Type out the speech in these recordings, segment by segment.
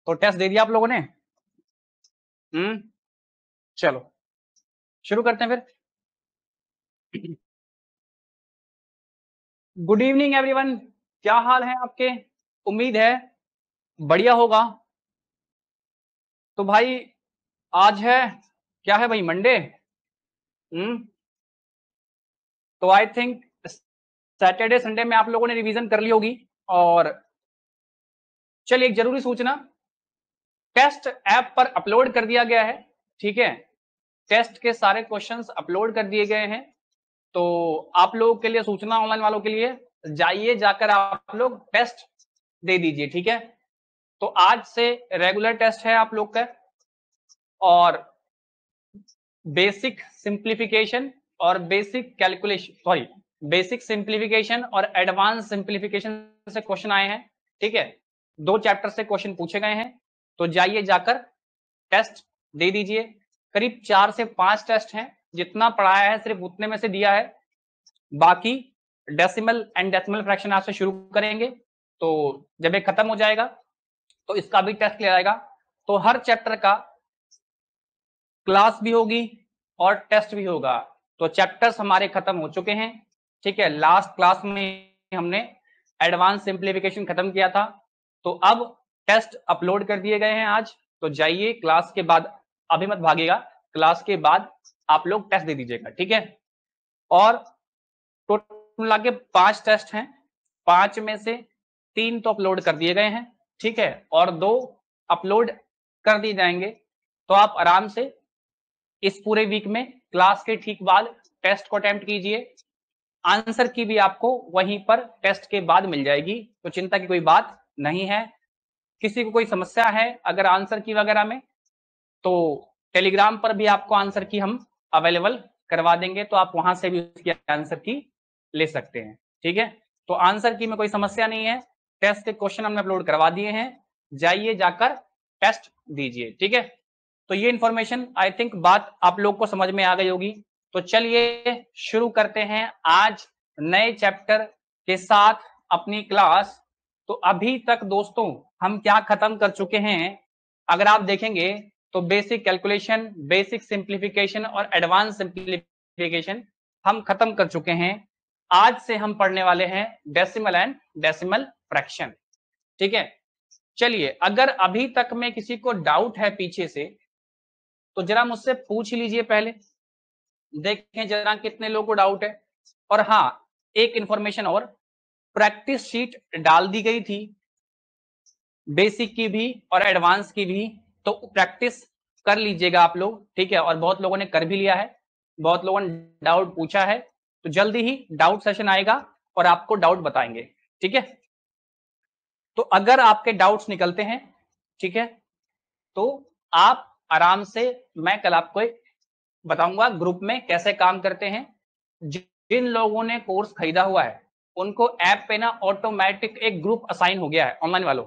तो टेस्ट दे दिया आप लोगों ने? चलो शुरू करते हैं फिर। गुड इवनिंग एवरीवन, क्या हाल है आपके? उम्मीद है बढ़िया होगा। तो भाई आज है, क्या है भाई, मंडे। तो आई थिंक सैटरडे संडे में आप लोगों ने रिवीजन कर ली होगी। और चलिए, एक जरूरी सूचना, टेस्ट ऐप पर अपलोड कर दिया गया है। ठीक है, टेस्ट के सारे क्वेश्चंस अपलोड कर दिए गए हैं। तो आप लोगों के लिए सूचना, ऑनलाइन वालों के लिए, जाइए जाकर आप लोग टेस्ट दे दीजिए। ठीक है, तो आज से रेगुलर टेस्ट है आप लोग का, और बेसिक सिंप्लीफिकेशन और basic calculation, sorry, basic simplification और एडवांस सिंप्लीफिकेशन से क्वेश्चन आए हैं। ठीक है, 2 चैप्टर से क्वेश्चन पूछे गए हैं। तो जाइए जाकर टेस्ट दे दीजिए। करीब 4 से 5 टेस्ट हैं, जितना पढ़ाया है सिर्फ उतने में से दिया है। बाकी डेसिमल एंड डेसिमल फ्रैक्शन आज से शुरू करेंगे। तो जब ये खत्म हो जाएगा तो इसका भी टेस्ट लिया जाएगा। तो हर चैप्टर का क्लास भी होगी और टेस्ट भी होगा। तो चैप्टर्स हमारे खत्म हो चुके हैं। ठीक है, लास्ट क्लास में हमने एडवांस सिंप्लीफिकेशन खत्म किया था। तो अब टेस्ट अपलोड कर दिए गए हैं आज। तो जाइए, क्लास के बाद, अभी मत भागिएगा, क्लास के बाद आप लोग टेस्ट दे दीजिएगा। ठीक है, और टोटल मिला के 5 टेस्ट हैं। 5 में से 3 तो अपलोड कर दिए गए हैं। ठीक है, और 2 अपलोड कर दिए जाएंगे। तो आप आराम से इस पूरे वीक में क्लास के ठीक बाद टेस्ट को अटेम्प्ट कीजिए। आंसर की भी आपको वहीं पर टेस्ट के बाद मिल जाएगी, तो चिंता की कोई बात नहीं है। किसी को कोई समस्या है अगर आंसर की वगैरह में, तो टेलीग्राम पर भी आपको आंसर की हम अवेलेबल करवा देंगे, तो आप वहां से भी उसकी आंसर की ले सकते हैं। ठीक है, तो आंसर की में कोई समस्या नहीं है। टेस्ट के क्वेश्चन हमने अपलोड करवा दिए हैं, जाइए जाकर टेस्ट दीजिए। ठीक है, तो ये इंफॉर्मेशन, आई थिंक बात आप लोग को समझ में आ गई होगी। तो चलिए शुरू करते हैं आज नए चैप्टर के साथ अपनी क्लास। तो अभी तक दोस्तों हम क्या खत्म कर चुके हैं, अगर आप देखेंगे तो बेसिक कैलकुलेशन, बेसिक सिंप्लीफिकेशन और एडवांस सिंप्लीफिकेशन हम खत्म कर चुके हैं। आज से हम पढ़ने वाले हैं डेसिमल एंड डेसिमल फ्रैक्शन। ठीक है, चलिए, अगर अभी तक में किसी को डाउट है पीछे से, तो जरा मुझसे पूछ लीजिए पहले, देखें जरा कितने लोगों को डाउट है। और हाँ, एक इंफॉर्मेशन और, प्रैक्टिस शीट डाल दी गई थी बेसिक की भी और एडवांस की भी, तो प्रैक्टिस कर लीजिएगा आप लोग। ठीक है, और बहुत लोगों ने कर भी लिया है, बहुत लोगों ने डाउट पूछा है। तो जल्दी ही डाउट सेशन आएगा और आपको डाउट बताएंगे। ठीक है, तो अगर आपके डाउट्स निकलते हैं, ठीक है, तो आप आराम से, मैं कल आपको बताऊंगा ग्रुप में कैसे काम करते हैं। जिन लोगों ने कोर्स खरीदा हुआ है उनको ऐप पे ना ऑटोमेटिक एक ग्रुप असाइन हो गया है ऑनलाइन वालों।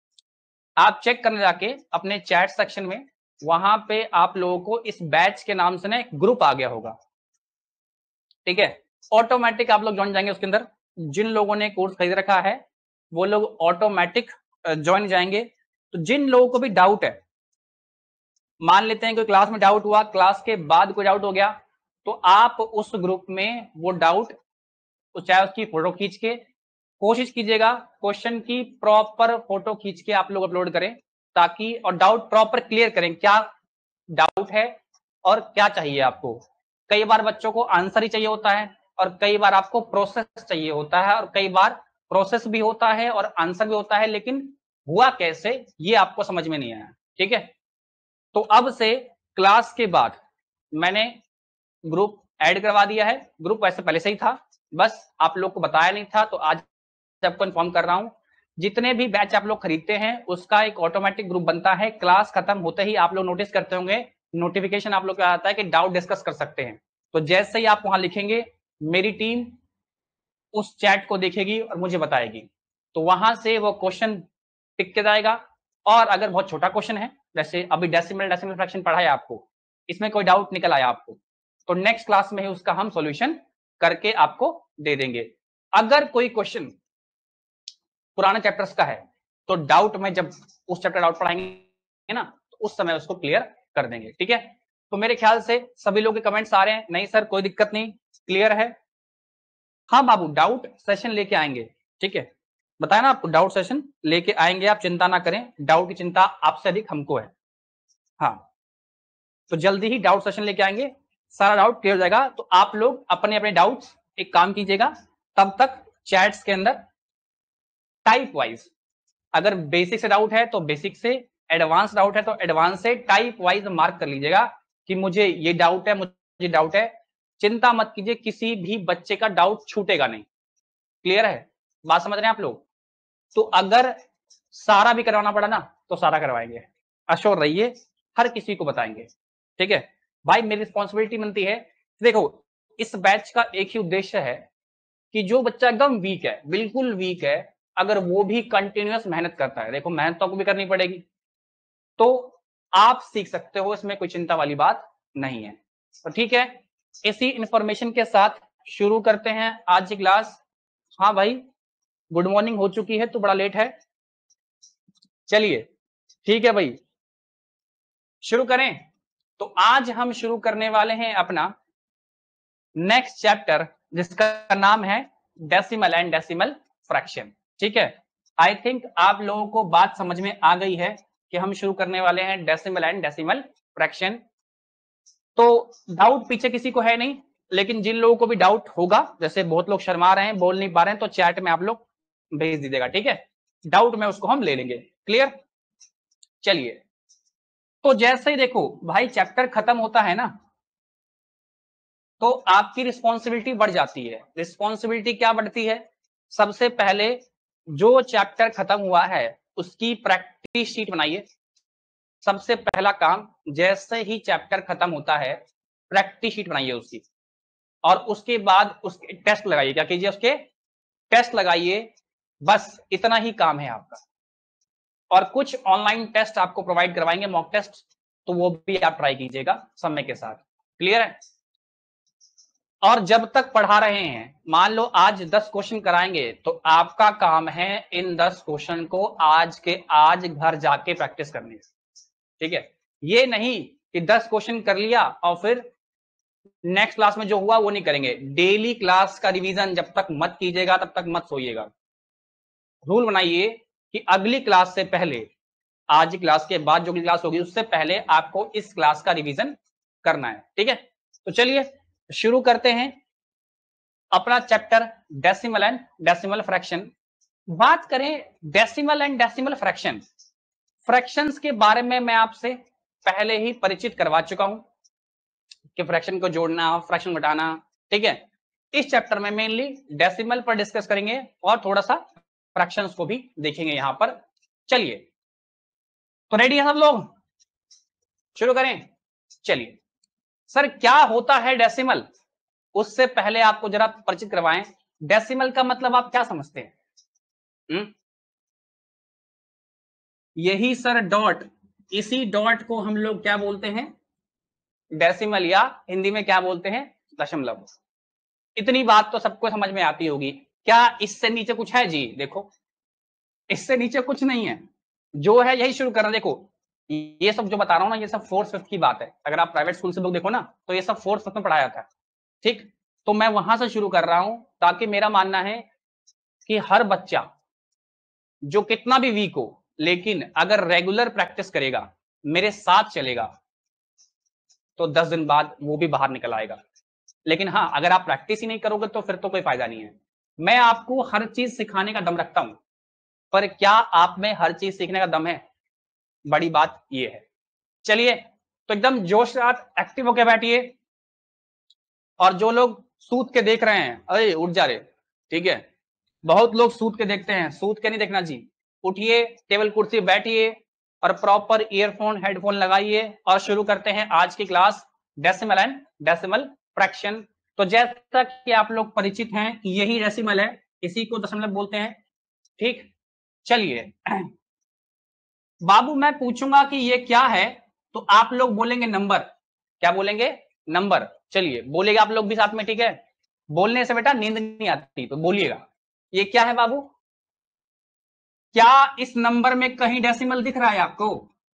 आप चेक करने जाके अपने चैट सेक्शन में, वहां पे आप लोगों को इस बैच के नाम से ना एक ग्रुप आ गया होगा। ठीक है, ऑटोमेटिक आप लोग ज्वाइन जाएंगे उसके अंदर। जिन लोगों ने कोर्स खरीद रखा है वो लोग ऑटोमेटिक ज्वाइन जाएंगे। तो जिन लोगों को भी डाउट है, मान लेते हैं कोई क्लास में डाउट हुआ, क्लास के बाद कोई डाउट हो गया, तो आप उस ग्रुप में वो डाउट, चाहे उसकी फोटो खींच के, कोशिश कीजिएगा क्वेश्चन की प्रॉपर फोटो खींच के आप लोग अपलोड करें, ताकि, और डाउट प्रॉपर क्लियर करें, क्या डाउट है और क्या चाहिए आपको। कई बार बच्चों को आंसर ही चाहिए होता है, और कई बार आपको प्रोसेस चाहिए होता है, और कई बार प्रोसेस भी होता है और आंसर भी होता है, लेकिन हुआ कैसे ये आपको समझ में नहीं आया। ठीक है, तो अब से क्लास के बाद मैंने ग्रुप ऐड करवा दिया है। ग्रुप वैसे पहले से ही था, बस आप लोग को बताया नहीं था, तो आज आपको इन्फॉर्म कर रहा हूं। जितने भी बैच आप लोग खरीदते हैं उसका एक ऑटोमेटिक ग्रुप बनता है। क्लास खत्म होते ही आप लोग नोटिस करते होंगे, नोटिफिकेशन आप लोग को आता है कि डाउट डिस्कस कर सकते हैं। तो जैसे ही आप वहां लिखेंगे, मेरी टीम उस चैट को देखेगी और मुझे बताएगी। तो वहां से वो क्वेश्चन टिक के जाएगा। और अगर बहुत छोटा क्वेश्चन है, जैसे अभी डेसिमल डेसिमल फ्रैक्शन पढ़ा है आपको, इसमें कोई डाउट निकल आया आपको, तो नेक्स्ट क्लास में ही उसका हम सॉल्यूशन करके आपको दे देंगे। अगर कोई क्वेश्चन पुराने चैप्टर्स का है, तो डाउट में जब उस चैप्टर डाउट पढ़ाएंगे ना तो उस समय उसको क्लियर कर देंगे। ठीक है, तो मेरे ख्याल से सभी लोग के कमेंट्स आ रहे हैं, नहीं सर कोई दिक्कत नहीं, क्लियर है। हाँ बाबू, डाउट सेशन लेके आएंगे, ठीक है, बताया ना आपको, डाउट सेशन लेके आएंगे, आप चिंता ना करें, डाउट की चिंता आपसे अधिक हमको है। हाँ, तो जल्दी ही डाउट सेशन लेके आएंगे, सारा डाउट क्लियर हो जाएगा। तो आप लोग अपने अपने डाउट्स एक काम कीजिएगा, तब तक चैट्स के अंदर टाइप वाइज, अगर बेसिक से डाउट है तो बेसिक से, एडवांस डाउट है तो एडवांस से, टाइप वाइज मार्क कर लीजिएगा कि मुझे ये डाउट है, मुझे डाउट है। चिंता मत कीजिए, किसी भी बच्चे का डाउट छूटेगा नहीं। क्लियर है, बात समझ रहे हैं आप लोग? तो अगर सारा भी करवाना पड़ा ना तो सारा करवाएंगे, अश्योर रहिए, हर किसी को बताएंगे। ठीक है भाई, मेरी रिस्पॉन्सिबिलिटी बनती है। देखो, इस बैच का एक ही उद्देश्य है कि जो बच्चा एकदम वीक है, बिल्कुल वीक है, अगर वो भी कंटिन्यूअस मेहनत करता है, देखो मेहनत तो आपको भी करनी पड़ेगी, तो आप सीख सकते हो, इसमें कोई चिंता वाली बात नहीं है। तो ठीक है, इसी इंफॉर्मेशन के साथ शुरू करते हैं आज की क्लास। हाँ भाई, गुड मॉर्निंग हो चुकी है तो बड़ा लेट है, चलिए ठीक है भाई, शुरू करें। तो आज हम शुरू करने वाले हैं अपना नेक्स्ट चैप्टर, जिसका नाम है डेसिमल एंड डेसिमल फ्रैक्शन। ठीक है, आई थिंक आप लोगों को बात समझ में आ गई है कि हम शुरू करने वाले हैं डेसिमल एंड डेसिमल फ्रैक्शन। तो डाउट पीछे किसी को है नहीं, लेकिन जिन लोगों को भी डाउट होगा, जैसे बहुत लोग शर्मा रहे हैं, बोल नहीं पा रहे हैं, तो चैट में आप लोग भेज दीजिएगा, ठीक है, डाउट में उसको हम ले लेंगे। क्लियर, चलिए, तो जैसे ही देखो भाई चैप्टर खत्म होता है ना तो आपकी रिस्पॉन्सिबिलिटी बढ़ जाती है। रिस्पॉन्सिबिलिटी क्या बढ़ती है? सबसे पहले जो चैप्टर खत्म हुआ है उसकी प्रैक्टिस शीट बनाइए। सबसे पहला काम, जैसे ही चैप्टर खत्म होता है प्रैक्टिस शीट बनाइए उसकी, और उसके बाद उसके टेस्ट लगाइए। क्या कीजिए? उसके टेस्ट लगाइए, बस इतना ही काम है आपका। और कुछ ऑनलाइन टेस्ट आपको प्रोवाइड करवाएंगे, मॉक टेस्ट, तो वो भी आप ट्राई कीजिएगा समय के साथ। क्लियर है? और जब तक पढ़ा रहे हैं, मान लो आज 10 क्वेश्चन कराएंगे, तो आपका काम है इन 10 क्वेश्चन को आज के आज घर जाके प्रैक्टिस करनी। ठीक है, ये नहीं कि 10 क्वेश्चन कर लिया और फिर नेक्स्ट क्लास में जो हुआ वो नहीं करेंगे। डेली क्लास का रिवीजन जब तक मत कीजिएगा तब तक मत सोइएगा। रूल बनाइए कि अगली क्लास से पहले, आज की क्लास के बाद जो क्लास होगी उससे पहले आपको इस क्लास का रिवीजन करना है। ठीक है, तो चलिए शुरू करते हैं अपना chapter decimal and decimal fraction. बात करें decimal and decimal fraction, fractions के बारे में मैं आपसे पहले ही परिचित करवा चुका हूं कि फ्रैक्शन को जोड़ना, फ्रैक्शन घटाना। ठीक है, इस चैप्टर में मेनली डेसिमल पर डिस्कस करेंगे और थोड़ा सा फ्रैक्शंस को भी देखेंगे यहां पर। चलिए, तो रेडी है सब लोग? शुरू करें, चलिए। सर क्या होता है डेसिमल, उससे पहले आपको जरा परिचित करवाएं। डेसिमल का मतलब आप क्या समझते हैं? यही सर डॉट, इसी डॉट को हम लोग क्या बोलते हैं? डेसिमल, या हिंदी में क्या बोलते हैं? दशमलव। इतनी बात तो सबको समझ में आती होगी। क्या इससे नीचे कुछ है? जी देखो, इससे नीचे कुछ नहीं है, जो है यही शुरू करना। देखो ये सब जो बता रहा हूं ना, ये सब 4th 5th की बात है। अगर आप प्राइवेट स्कूल से लोग देखो ना तो ये सब 4th 5th में पढ़ाया जाता है। ठीक, तो मैं वहां से शुरू कर रहा हूं, ताकि मेरा मानना है कि हर बच्चा जो कितना भी वीक हो, लेकिन अगर रेगुलर प्रैक्टिस करेगा, मेरे साथ चलेगा, तो 10 दिन बाद वो भी बाहर निकल आएगा। लेकिन हाँ, अगर आप प्रैक्टिस ही नहीं करोगे तो फिर तो कोई फायदा नहीं है। मैं आपको हर चीज सिखाने का दम रखता हूं, पर क्या आप में हर चीज सीखने का दम है? बड़ी बात ये है। चलिए, तो एकदम जोश के साथ एक्टिव होकर बैठिए। और जो लोग सूत के देख रहे हैं, अरे उठ जा रहे, ठीक है, बहुत लोग सूत के देखते हैं, सूत के नहीं देखना जी। उठिए, टेबल कुर्सी बैठिए और प्रॉपर ईयरफोन हेडफोन लगाइए और शुरू करते हैं आज की class, decimal and decimal fraction. तो जैसा कि आप लोग परिचित हैं कि यही डेसिमल है, इसी को दशमलव बोलते हैं। ठीक, चलिए बाबू, मैं पूछूंगा कि ये क्या है, तो आप लोग बोलेंगे नंबर। क्या बोलेंगे? नंबर। चलिए बोलेगा आप लोग भी साथ में, ठीक है? बोलने से बेटा नींद नहीं आती, तो बोलिएगा। ये क्या है बाबू? क्या इस नंबर में कहीं डेसिमल दिख रहा है आपको?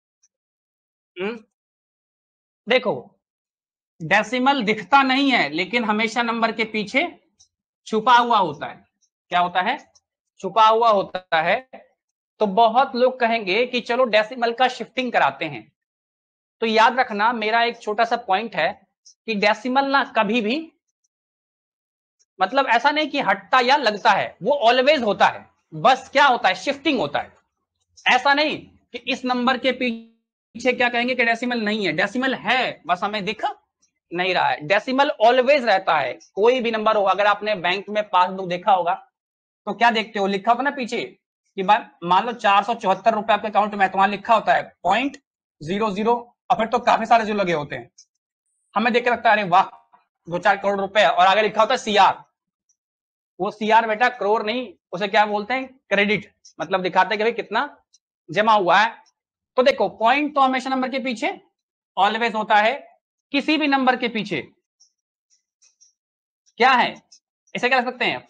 देखो, डेसिमल दिखता नहीं है, लेकिन हमेशा नंबर के पीछे छुपा हुआ होता है। क्या होता है? छुपा हुआ होता है। तो बहुत लोग कहेंगे कि चलो डेसिमल का शिफ्टिंग कराते हैं। तो याद रखना, मेरा एक छोटा सा पॉइंट है कि डेसिमल ना कभी भी, मतलब ऐसा नहीं कि हटता या लगता है, वो ऑलवेज होता है। बस क्या होता है? शिफ्टिंग होता है। ऐसा नहीं कि इस नंबर के पीछे क्या कहेंगे कि डेसिमल नहीं है। डेसिमल है, बस हमें दिख नहीं रहा है। डेसिमल ऑलवेज रहता है, कोई भी नंबर हो। अगर आपने बैंक में पासबुक देखा होगा तो क्या देखते हो? लिखा होता ना पीछे कि मान लो 474 रुपए आपके अकाउंट में, तो वहां लिखा होता है 0.00, और फिर तो काफी सारे जीरो लगे होते हैं। हमें देख के लगता है अरे वाह 2-4 करोड़ रुपए, और आगे लिखा होता है सीआर। वो सीआर बेटा करोड़ नहीं, उसे क्या बोलते हैं? क्रेडिट। मतलब दिखाते हैं कि भाई कितना जमा हुआ है। तो देखो, पॉइंट तो हमेशा नंबर के पीछे ऑलवेज होता है। किसी भी नंबर के पीछे क्या है, इसे क्या रख सकते हैं?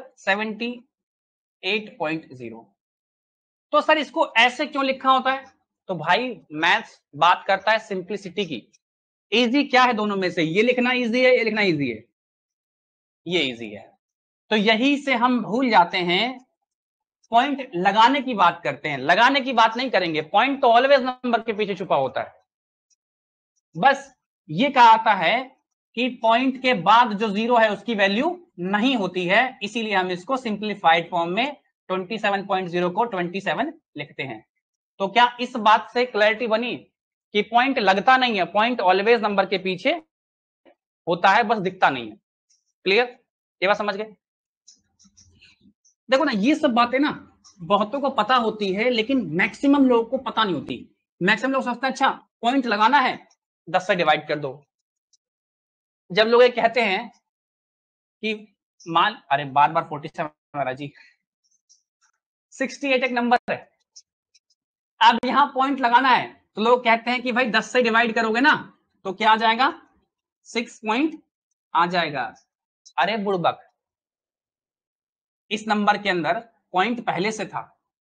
478.0। तो सर इसको ऐसे क्यों लिखा होता है? तो भाई मैथ्स बात करता है सिंप्लिसिटी की। इजी क्या है दोनों में से? ये लिखना इजी है, ये लिखना इजी है? ये इजी है। तो यही से हम भूल जाते हैं। पॉइंट लगाने की बात करते हैं, लगाने की बात नहीं करेंगे। पॉइंट तो ऑलवेज नंबर के पीछे छुपा होता है। बस ये कहा आता है कि पॉइंट के बाद जो जीरो है उसकी वैल्यू नहीं होती है, इसीलिए हम इसको सिंप्लीफाइड फॉर्म में 27.0 को 27 लिखते हैं। तो क्या इस बात से क्लैरिटी बनी कि पॉइंट लगता नहीं है, पॉइंट ऑलवेज नंबर के पीछे होता है, बस दिखता नहीं है। क्लियर? ये बात समझ गए? देखो ना, ये सब बातें ना बहुतों को पता होती है, लेकिन मैक्सिमम लोगों को पता नहीं होती। मैक्सिमम लोग सोचते हैं अच्छा पॉइंट लगाना है 10 से डिवाइड कर दो। जब लोग ये कहते हैं कि मान, अरे बार बार 47 आ जी, 68 एक नंबर है, अब यहां पॉइंट लगाना है, तो लोग कहते हैं कि भाई 10 से डिवाइड करोगे ना तो क्या आ जाएगा? 6 पॉइंट आ जाएगा। अरे बुड़बक, इस नंबर के अंदर पॉइंट पहले से था।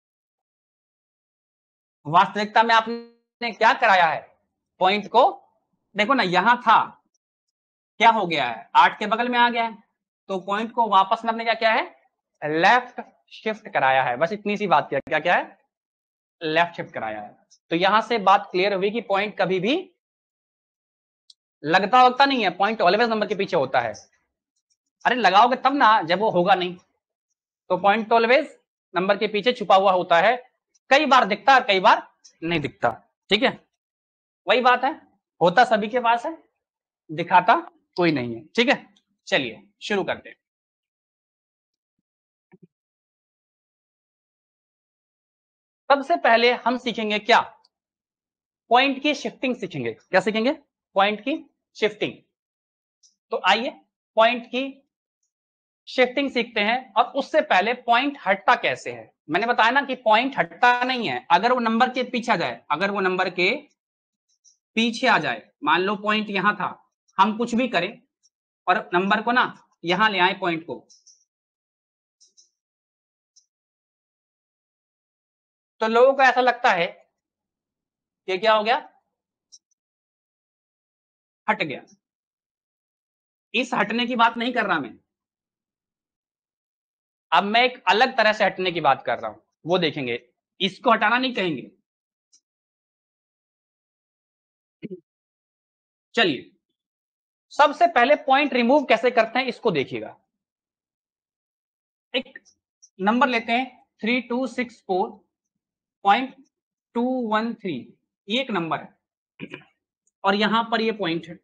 वास्तविकता में आपने क्या कराया है? पॉइंट को देखो ना, यहां था, क्या हो गया है? 8 के बगल में आ गया है। तो पॉइंट को वापस में आपने क्या किया है? लेफ्ट शिफ्ट कराया है। बस इतनी सी बात किया। क्या क्या है? लेफ्ट शिफ्ट कराया है। तो यहां से बात क्लियर हुई कि पॉइंट कभी भी लगता वगता नहीं है, पॉइंट ऑलवेज नंबर के पीछे होता है। अरे लगाओगे तब ना जब वो होगा नहीं। तो पॉइंट ऑलवेज नंबर के पीछे छुपा हुआ होता है, कई बार दिखता है, कई बार नहीं दिखता। ठीक है, वही बात है, होता सभी के पास है, दिखाता कोई नहीं है। ठीक है, चलिए शुरू करते हैं। सबसे पहले हम सीखेंगे क्या? पॉइंट की शिफ्टिंग सीखेंगे। क्या सीखेंगे? पॉइंट की शिफ्टिंग। तो आइए पॉइंट की शिफ्टिंग सीखते हैं। और उससे पहले पॉइंट हटता कैसे है? मैंने बताया ना कि पॉइंट हटता नहीं है अगर वो नंबर के पीछे आ जाए। अगर वो नंबर के पीछे आ जाए, मान लो पॉइंट यहां था, हम कुछ भी करें और नंबर को ना यहां ले आए पॉइंट को, तो लोगों को ऐसा लगता है कि क्या हो गया? हट गया। इस हटने की बात नहीं कर रहा मैं, अब मैं एक अलग तरह से हटने की बात कर रहा हूं, वो देखेंगे। इसको हटाना नहीं कहेंगे। चलिए सबसे पहले पॉइंट रिमूव कैसे करते हैं इसको देखिएगा। एक नंबर लेते हैं 3264.213, ये एक नंबर है और यहां पर ये पॉइंट है।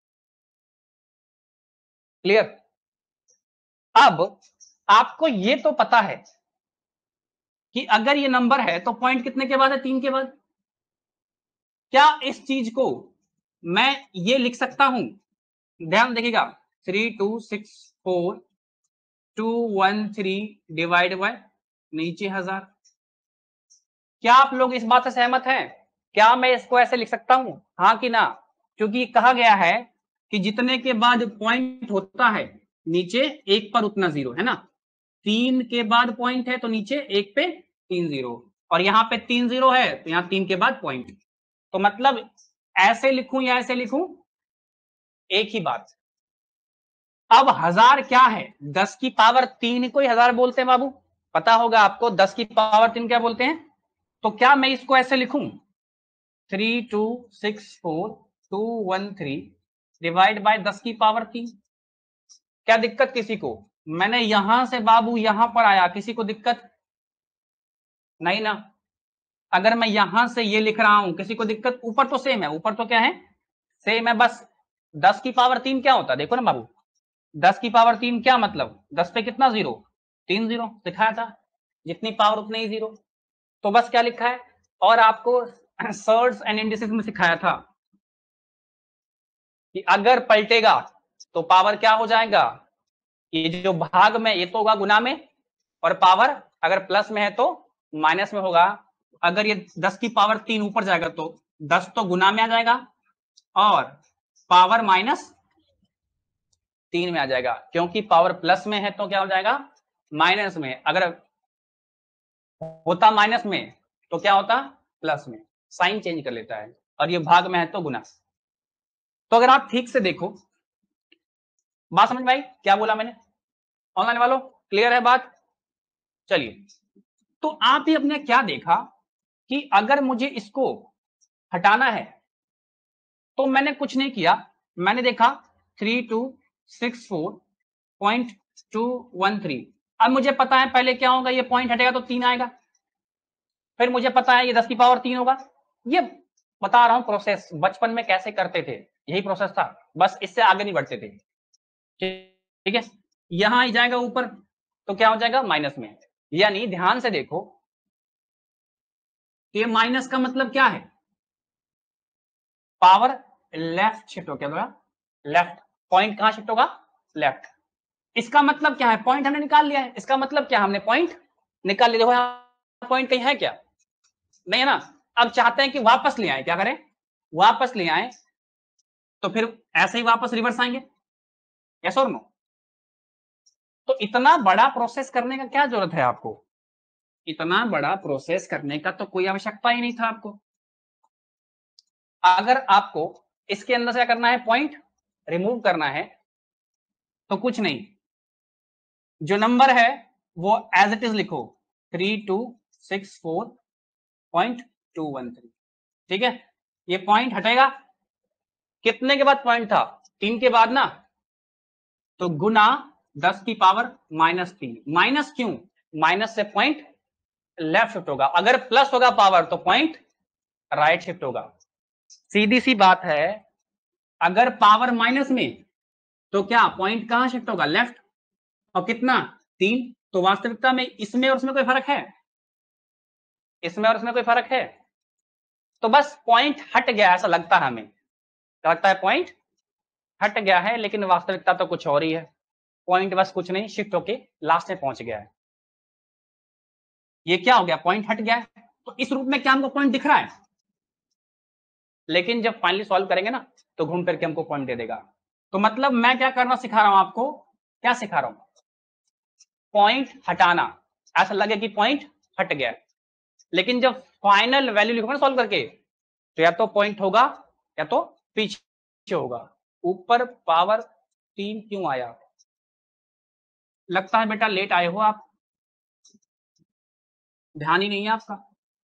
क्लियर? अब आपको ये तो पता है कि अगर ये नंबर है तो पॉइंट कितने के बाद है? 3 के बाद। क्या इस चीज को मैं ये लिख सकता हूं? ध्यान देखिएगा, 3264.213 डिवाइड बाय नीचे 1000। क्या आप लोग इस बात से सहमत हैं? क्या मैं इसको ऐसे लिख सकता हूं? हाँ कि ना? क्योंकि कहा गया है कि जितने के बाद पॉइंट होता है नीचे एक पर उतना जीरो है ना। 3 के बाद पॉइंट है तो नीचे एक पे 3 0, और यहाँ पे 3 0 है तो यहाँ 3 के बाद पॉइंट। तो मतलब ऐसे लिखूं या ऐसे लिखूं, एक ही बात। अब 1000 क्या है? 10 की पावर 3 को ही 1000 बोलते हैं बाबू, पता होगा आपको 10 की पावर 3 क्या बोलते हैं। तो क्या मैं इसको ऐसे लिखूं 3264213 डिवाइड बाय 10 की पावर 3? क्या दिक्कत किसी को? मैंने यहां से बाबू यहां पर आया, किसी को दिक्कत नहीं ना? अगर मैं यहां से ये लिख रहा हूं किसी को दिक्कत? ऊपर तो सेम है, ऊपर तो क्या है, सेम है। बस 10 की पावर 3 क्या होता है देखो ना बाबू, 10 की पावर 3 क्या मतलब, 10 पे कितना जीरो, 3 जीरो दिखाया था, जितनी पावर उतने ही जीरो। तो बस क्या लिखा है, और आपको सर्ड्स एंड इंडिसेस में सिखाया था कि अगर पलटेगा तो पावर क्या हो जाएगा, ये जो भाग में ये तो होगा गुना में, और पावर अगर प्लस में है तो माइनस में होगा। अगर ये 10 की पावर 3 ऊपर जाएगा तो 10 तो गुना में आ जाएगा और पावर -3 में आ जाएगा, क्योंकि पावर प्लस में है तो क्या हो जाएगा, माइनस में। अगर होता माइनस में तो क्या होता, प्लस में। साइन चेंज कर लेता है, और ये भाग में है तो गुना। तो अगर आप ठीक से देखो, बात समझ में आई क्या बोला मैंने? ऑनलाइन वालों क्लियर है बात? चलिए, तो आप ही अपने क्या देखा कि अगर मुझे इसको हटाना है तो मैंने कुछ नहीं किया, मैंने देखा 3264.213। अब मुझे पता है पहले क्या होगा, ये पॉइंट हटेगा तो 3 आएगा, फिर मुझे पता है ये 10 की पावर 3 होगा। ये बता रहा हूं प्रोसेस, बचपन में कैसे करते थे, यही प्रोसेस था, बस इससे आगे नहीं बढ़ते थे। ठीक है, यहां ही जाएगा ऊपर तो क्या हो जाएगा, माइनस में। यानी ध्यान से देखो, ये माइनस का मतलब क्या है, पावर लेफ्ट शिफ्ट हो गया, लेफ्ट। पॉइंट कहां शिफ्ट होगा, लेफ्ट। इसका मतलब क्या है, पॉइंट हमने निकाल लिया है, इसका मतलब क्या, हमने पॉइंट निकाल लिया। देखो पॉइंट कहीं है क्या, नहीं है ना। अब चाहते हैं कि वापस ले आए, क्या करें, वापस ले आए, तो फिर ऐसे ही वापस रिवर्स आएंगे, यस और नो। तो इतना बड़ा प्रोसेस करने का क्या जरूरत है आपको, इतना बड़ा प्रोसेस करने का तो कोई आवश्यकता ही नहीं था आपको। अगर आपको इसके अंदर से क्या करना है, पॉइंट रिमूव करना है, तो कुछ नहीं, जो नंबर है वो एज इट इज लिखो, 3264.213। ठीक है, ये पॉइंट हटेगा, कितने के बाद पॉइंट था, 3 के बाद ना, तो गुना 10 की पावर -3। माइनस क्यों, माइनस से पॉइंट लेफ्ट शिफ्ट होगा, अगर प्लस होगा पावर तो पॉइंट राइट शिफ्ट होगा। सीधी सी बात है, अगर पावर माइनस में तो क्या पॉइंट कहां शिफ्ट होगा, लेफ्ट। और कितना, 3। तो वास्तविकता में इसमें और उसमें कोई फर्क है, इसमें और उसमें कोई फर्क है? तो बस पॉइंट हट गया ऐसा लगता है हमें, लगता है पॉइंट हट गया है, लेकिन वास्तविकता तो कुछ और ही है। पॉइंट बस कुछ नहीं, शिफ्ट होके लास्ट में पहुंच गया है। ये क्या हो गया, पॉइंट हट गया है। तो इस रूप में क्या हमको पॉइंट दिख रहा है, लेकिन जब फाइनली सॉल्व करेंगे ना तो घूम करके हमको पॉइंट दे देगा। तो मतलब मैं क्या करना सिखा रहा हूं आपको, क्या सिखा रहा हूं, पॉइंट हटाना, ऐसा लगे कि पॉइंट हट गया। लेकिन जब फाइनल वैल्यू लिखोगे ना सॉल्व करके, तो या तो पॉइंट होगा या तो पीछे होगा। ऊपर पावर 3 क्यों आया, लगता है बेटा लेट आए हो आप, ध्यान ही नहीं है आपका।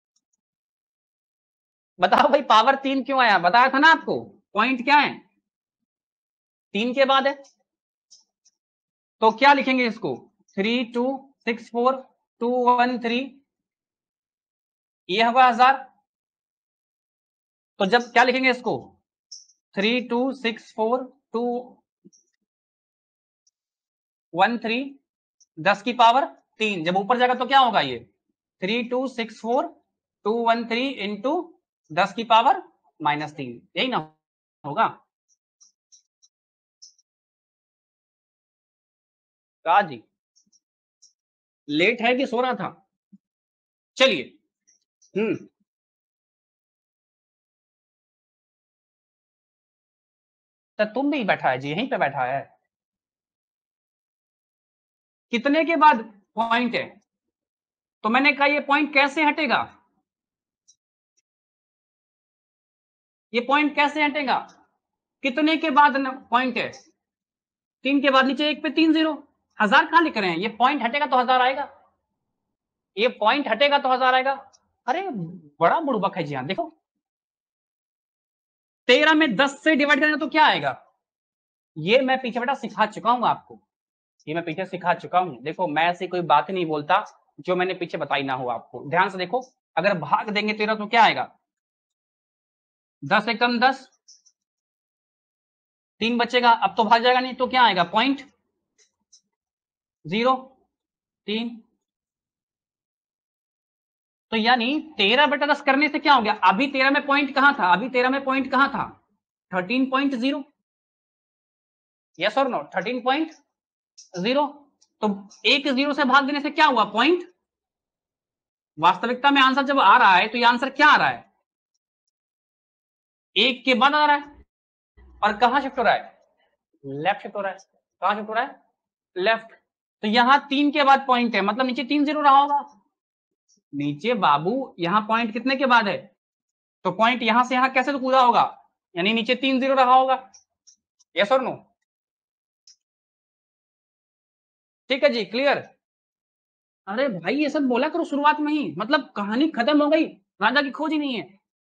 बताओ भाई पावर 3 क्यों आया, बताया था ना आपको, पॉइंट क्या है, 3 के बाद है। तो क्या लिखेंगे इसको, 3264.213, ये होगा 1000। तो जब क्या लिखेंगे इसको, 3264.213, 10 की पावर 3, जब ऊपर जाएगा तो क्या होगा, ये 3264.213 इंटू 10 की पावर -3, यही ना होगा। कहा जी, लेट है कि सो रहा था? चलिए, तो तुम भी बैठा है जी, यहीं पे बैठा है, कितने के बाद पॉइंट है, तो मैंने कहा ये पॉइंट कैसे हटेगा, ये पॉइंट कैसे हटेगा, कितने के बाद पॉइंट है, 3 के बाद, नीचे 1 पे 3 0, 1000 कहां लिख रहे हैं, ये पॉइंट हटेगा तो 1000 आएगा, ये पॉइंट हटेगा तो 1000 आएगा। अरे बड़ा बुड़बक है जी। हाँ देखो 13 में 10 से डिवाइड करेंगे तो क्या आएगा, ये मैं पीछे बेटा सिखा चुका हूं आपको, ये मैं पीछे सिखा चुका हूं। देखो मैं ऐसी कोई बात नहीं बोलता जो मैंने पीछे बताई ना हो आपको। ध्यान से देखो, अगर भाग देंगे 13 तो क्या आएगा, 10 एकम 10, 3 बचेगा, अब तो भाग जाएगा नहीं तो क्या आएगा, पॉइंट 0 3। तो यानी 13/10 करने से क्या हो गया, अभी 13 में पॉइंट कहां था, अभी 13 में पॉइंट कहां था, 13.0, यस और नो, 13.0। तो एक 0 से भाग देने से क्या हुआ, पॉइंट। वास्तविकता में आंसर जब आ रहा है तो ये आंसर क्या आ रहा है, 1 के बाद आ रहा है, और कहां शिफ्ट हो रहा है, लेफ्ट शिफ्ट हो रहा है। कहां शिफ्ट हो रहा है, लेफ्ट। तो यहां 3 के बाद पॉइंट है, मतलब नीचे 3 0 रहा होगा, नीचे बाबू यहां पॉइंट कितने के बाद है, तो पॉइंट यहां से यहां कैसे तो कूदा होगा, यानी नीचे 3 0 रहा होगा, यस और नो। ठीक है जी, क्लियर। अरे भाई ये सब बोला करो शुरुआत में ही, मतलब कहानी खत्म हो गई, राजा की खोज ही नहीं है।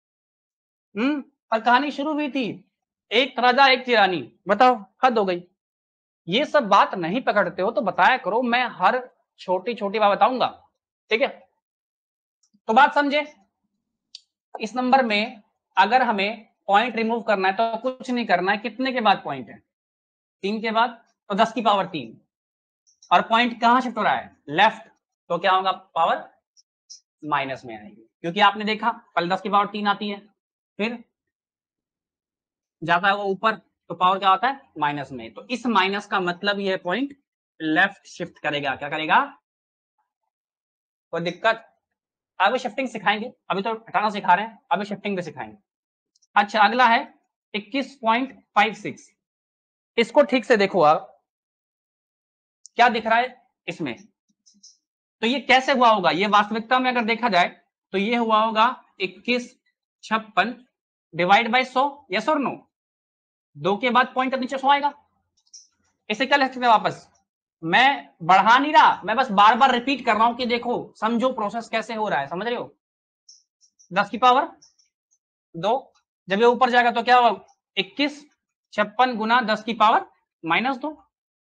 और कहानी शुरू हुई थी, एक राजा एक की रानी, बताओ हद हो गई। ये सब बात नहीं पकड़ते हो तो बताया करो, मैं हर छोटी छोटी बात बताऊंगा, ठीक है। तो बात समझे, इस नंबर में अगर हमें पॉइंट रिमूव करना है तो कुछ नहीं करना है, कितने के बाद पॉइंट है, 3 के बाद, तो 10 की पावर 3, और पॉइंट कहां शिफ्ट हो रहा है, लेफ्ट, तो क्या होगा, पावर माइनस में आएगी, क्योंकि आपने देखा पहले 10 की पावर 3 आती है, फिर जाता है वो ऊपर, तो पावर क्या होता है, माइनस में। तो इस माइनस का मतलब ये पॉइंट लेफ्ट शिफ्ट करेगा, क्या करेगा, कोई दिक्कत। अभी शिफ्टिंग सिखाएंगे, अभी तो हटाना सिखा रहे हैं, अभी शिफ्टिंग भी सिखाएंगे। अच्छा अगला है 21.56, इसको ठीक से देखो आप, क्या दिख रहा है इसमें, तो ये कैसे हुआ होगा, ये वास्तविकता में अगर देखा जाए तो ये हुआ होगा 2156 डिवाइड बाई 100, यस और नो, 2 के बाद पॉइंट नीचे 100 आएगा। इसे क्या लिख सकते हैं वापस, मैं बढ़ा नहीं रहा, मैं बस बार बार रिपीट कर रहा हूं कि देखो समझो प्रोसेस कैसे हो रहा है, समझ रहे हो। 10 की पावर 2, जब ये ऊपर जाएगा तो क्या होगा, 2156 गुना 10 की पावर -2।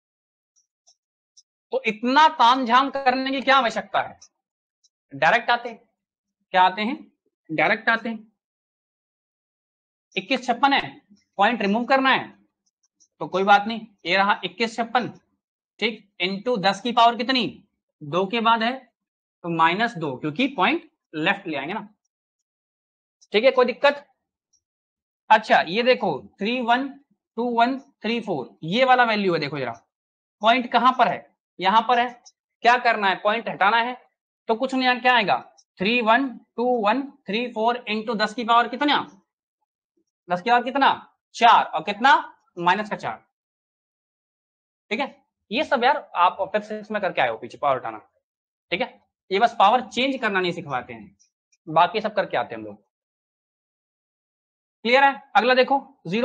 तो इतना तामझाम करने की क्या आवश्यकता है, डायरेक्ट आते हैं, क्या आते हैं, डायरेक्ट आते हैं। 2156 है, पॉइंट रिमूव करना है, तो कोई बात नहीं, ये रहा 2156, ठीक, इंटू 10 की पावर कितनी, 2 के बाद है, तो -2, क्योंकि पॉइंट लेफ्ट ले आएंगे ना, ठीक है, कोई दिक्कत। अच्छा ये देखो 312134 ये वाला वैल्यू है, देखो जरा पॉइंट कहां पर है, यहां पर है, क्या करना है, पॉइंट हटाना है, तो कुछ नहीं, क्या आएगा, 312134 इंटू 10 की पावर कितना, 10 की पावर कितना, 4, और कितना, -4, ठीक है। ये सब यार आप फिफ्थ सिक्स में करके आए हो पीछे, पावर हटाना, ठीक है। ये बस पावर चेंज करना नहीं सिखवाते हैं, बाकी सब करके आते हैं हम लोग, क्लियर है। अगला देखो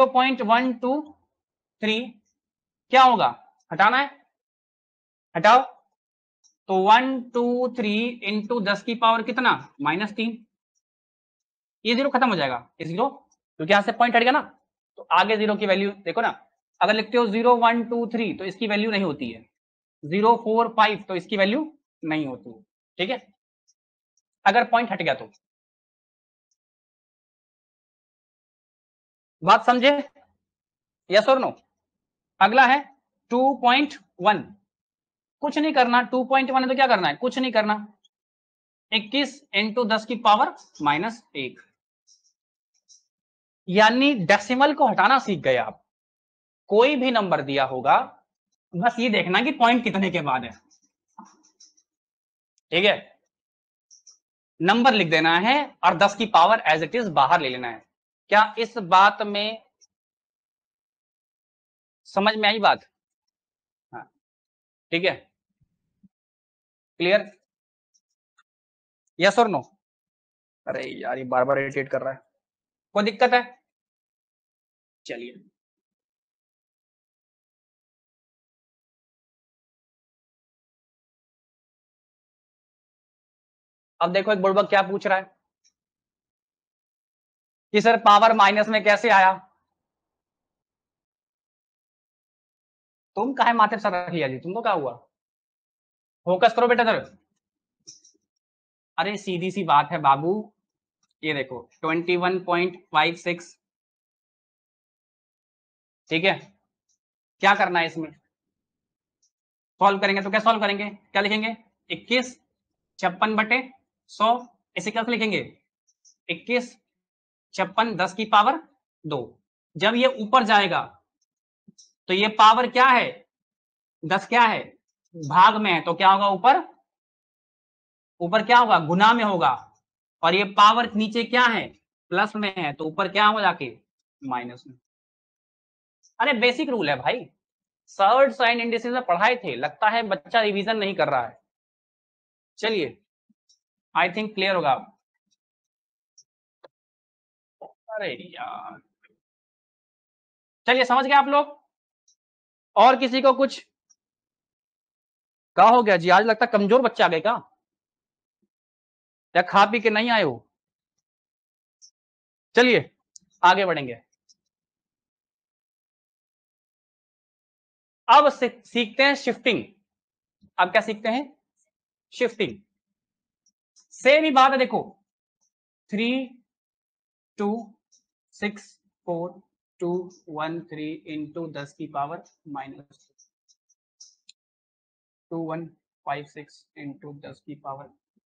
0.123 क्या होगा, हटाना है, हटाओ, तो 123 इंटू 10 की पावर कितना, -3, ये जीरो खत्म हो जाएगा, ये जीरो, क्योंकि यहां से पॉइंट हट गया ना, तो आगे जीरो की वैल्यू देखो ना, अगर लिखते हो 0 1 2 3 तो इसकी वैल्यू नहीं होती है, 0 4 5 तो इसकी वैल्यू नहीं होती, ठीक है, अगर पॉइंट हट गया तो। बात समझे, यस और नो। अगला है 2.1, कुछ नहीं करना, 2.1 है तो क्या करना है, कुछ नहीं करना, 21 इंटू 10 की पावर -1, यानी डेसिमल को हटाना सीख गए आप। कोई भी नंबर दिया होगा, बस ये देखना कि पॉइंट कितने के बाद है, ठीक है, नंबर लिख देना है और 10 की पावर एज इट इज बाहर ले लेना है। क्या इस बात में समझ में आई बात, हाँ ठीक है, क्लियर। यस और नो? अरे यार ये बार बार इरिटेट कर रहा है, कोई दिक्कत है? चलिए अब देखो एक बुड़बक क्या पूछ रहा है कि सर पावर माइनस में कैसे आया। तुम काहे माथे पर सर रख लिया जी, तुमको क्या हुआ? फोकस करो बेटा सर। अरे सीधी सी बात है बाबू, ये देखो 21.56, ठीक है। क्या करना है इसमें? सॉल्व करेंगे तो क्या सॉल्व करेंगे, क्या लिखेंगे? 21 56/100, इसे कैसे लिखेंगे? 21 56 10 की पावर 2। जब ये ऊपर जाएगा तो ये पावर क्या है, 10 क्या है, भाग में है, तो क्या होगा ऊपर, ऊपर क्या होगा, गुना में होगा। और ये पावर नीचे क्या है, प्लस में है, तो ऊपर क्या होगा जाके, माइनस में। अरे बेसिक रूल है भाई, सर्ड साइन इंडिसेस में पढ़ाए थे, लगता है बच्चा रिवीजन नहीं कर रहा है। चलिए आई थिंक क्लियर होगा। अरे यार चलिए समझ गए आप लोग। और किसी को कुछ क्या हो गया जी, आज लगता कमजोर बच्चा आ गए क्या, या खा पी के नहीं आए हो? चलिए आगे बढ़ेंगे। अब सीखते हैं शिफ्टिंग। अब क्या सीखते हैं, शिफ्टिंग। सेम ही बात है देखो, 3 2 6 4 2 1 3 इंटू 10 की पावर माइनस 2156 इंटू 10 की पावर।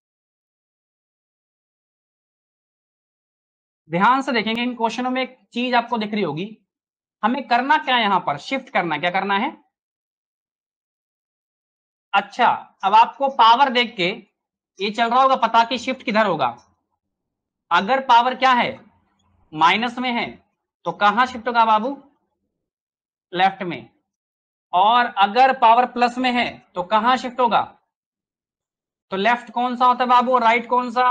ध्यान से देखेंगे इन क्वेश्चनों में एक चीज आपको दिख रही होगी, हमें करना क्या है, यहां पर शिफ्ट करना है। क्या करना है? अच्छा, अब आपको पावर देख के ये चल रहा होगा पता कि शिफ्ट किधर होगा। अगर पावर क्या है, माइनस में है, तो कहां शिफ्ट होगा बाबू, लेफ्ट में। और अगर पावर प्लस में है तो कहां शिफ्ट होगा, तो लेफ्ट कौन सा होता है बाबू, राइट कौन सा?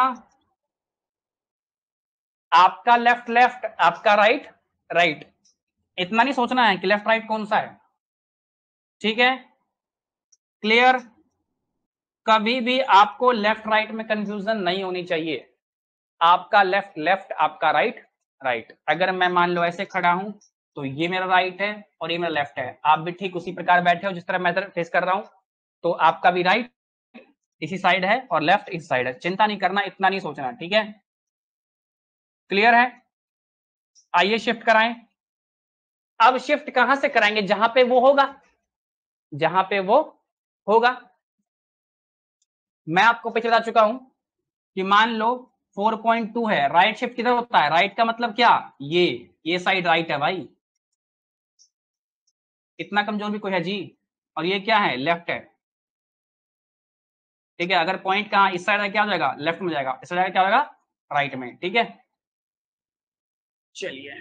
आपका लेफ्ट लेफ्ट, आपका राइट राइट। इतना नहीं सोचना है कि लेफ्ट राइट कौन सा है, ठीक है, क्लियर। कभी भी आपको लेफ्ट राइट में कंफ्यूजन नहीं होनी चाहिए, आपका लेफ्ट लेफ्ट, आपका राइट राइट। अगर मैं मान लो ऐसे खड़ा हूं तो ये मेरा राइट है और ये मेरा लेफ्ट है, आप भी ठीक उसी प्रकार बैठे हो जिस तरह मैं फेस कर रहा हूं, तो आपका भी राइट इसी साइड है और लेफ्ट इस साइड है, चिंता नहीं करना, इतना नहीं सोचना, ठीक है, क्लियर है। आइए शिफ्ट कराएं। अब शिफ्ट कहां से कराएंगे, जहां पे वो होगा, जहां पे वो होगा। मैं आपको पीछे बता चुका हूं कि मान लो 4.2 है, राइट शिफ्ट किधर होता है, राइट का मतलब क्या, ये साइड राइट है भाई, इतना कमजोर भी कोई है जी। और ये क्या है, लेफ्ट है, ठीक है। अगर पॉइंट कहां, इस साइड क्या हो जाएगा, लेफ्ट में जाएगा, इस साइड क्या होगा, राइट में, ठीक है। चलिए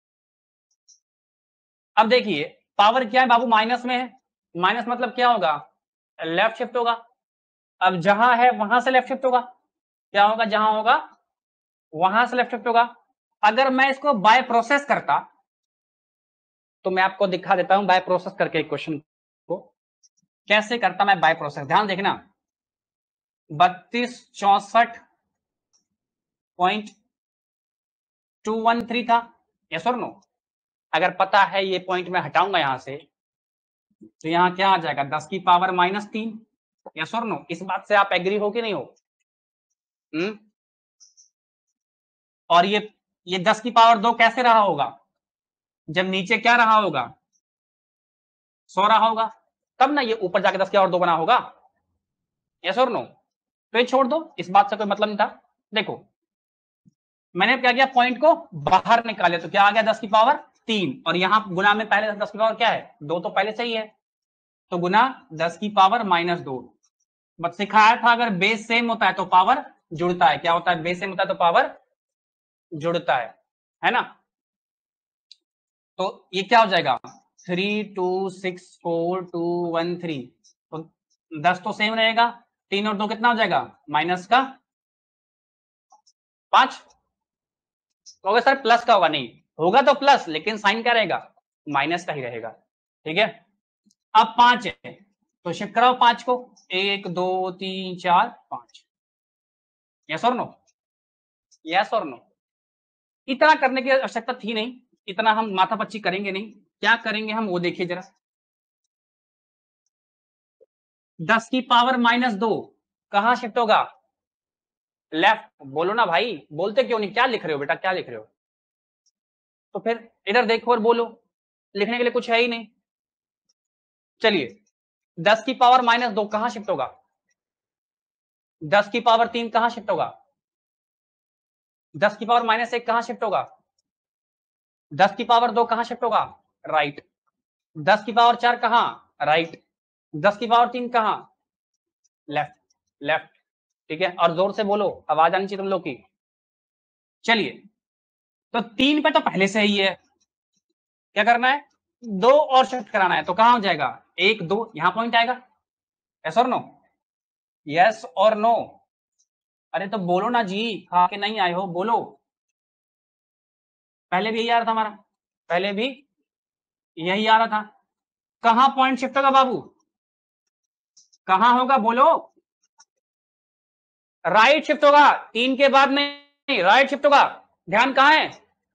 अब देखिए पावर क्या है बाबू, माइनस में है, माइनस मतलब क्या होगा, लेफ्ट शिफ्ट होगा। अब जहां है वहां से लेफ्ट शिफ्ट होगा, क्या होगा, जहां होगा वहां से लेफ्ट शिफ्ट होगा। अगर मैं इसको बाय प्रोसेस करता तो मैं आपको दिखा देता हूं बाय प्रोसेस करके क्वेश्चन को कैसे करता मैं बाय प्रोसेस, ध्यान देखना। 3264.213 था, यस और नो? अगर पता है ये पॉइंट मैं हटाऊंगा यहां से तो यहां क्या आ जाएगा, 10 की पावर -3, यस और नो? इस बात से आप एग्री हो कि नहीं हो? और ये 10 की पावर 2 कैसे रहा होगा, जब नीचे क्या रहा होगा, 100 रहा होगा, तब ना ये ऊपर जाके 10 की पावर 2 बना होगा, यस और नो? तो ये छोड़ दो, इस बात से कोई मतलब नहीं था। देखो मैंने क्या किया, पॉइंट को बाहर निकाले तो क्या आ गया, 10 की पावर 3, और यहां गुना में पहले 10 की पावर क्या है, 2 तो पहले से ही है, तो गुना 10 की पावर -2। बस सिखाया था अगर बेस सेम होता है तो पावर जुड़ता है, क्या होता है, बेस सेम होता है तो पावर जुड़ता है ना। तो ये क्या हो जाएगा, 3264.213, तो 10 तो सेम रहेगा, 3 और 2 कितना हो जाएगा, माइनस का 5 तो सर प्लस का होगा, नहीं होगा तो प्लस, लेकिन साइन क्या रहेगा, माइनस का ही रहेगा। ठीक है, अब 5 है तो शिफ्ट कराओ 5 को, 1 2 3 4 5। यस और नो, यस और नो। इतना करने की आवश्यकता थी नहीं, इतना हम माथापच्ची करेंगे नहीं। क्या करेंगे हम वो देखिए जरा। 10 की पावर -2 कहां शिफ्ट होगा, लेफ्ट। बोलो ना भाई, बोलते क्यों नहीं, क्या लिख रहे हो बेटा, क्या लिख रहे हो। तो फिर इधर देखो और बोलो, लिखने के लिए कुछ है ही नहीं। चलिए 10 की पावर -2 कहां शिफ्ट होगा, 10 की पावर 3 कहां शिफ्ट होगा, 10 की पावर -1 कहां शिफ्ट होगा, 10 की पावर 2 कहां शिफ्ट होगा, राइट। 10 की पावर 4 कहां, राइट। 10 की पावर 3 कहां, लेफ्ट, लेफ्ट। ठीक है, और जोर से बोलो, आवाज आनी चाहिए तुम लोग की। चलिए तो 3 पे तो पहले से ही है, क्या करना है, 2 और शिफ्ट कराना है, तो कहां हो जाएगा, 1 2 यहां पॉइंट आएगा। यस और नो, यस और नो। अरे तो बोलो ना जी, खा के नहीं आए हो, बोलो। पहले भी यही आ रहा था हमारा, पहले भी यही आ रहा था। कहां पॉइंट शिफ्ट होगा बाबू, कहां होगा बोलो, राइट शिफ्ट होगा, 3 के बाद नहीं, राइट शिफ्ट होगा। ध्यान कहां है,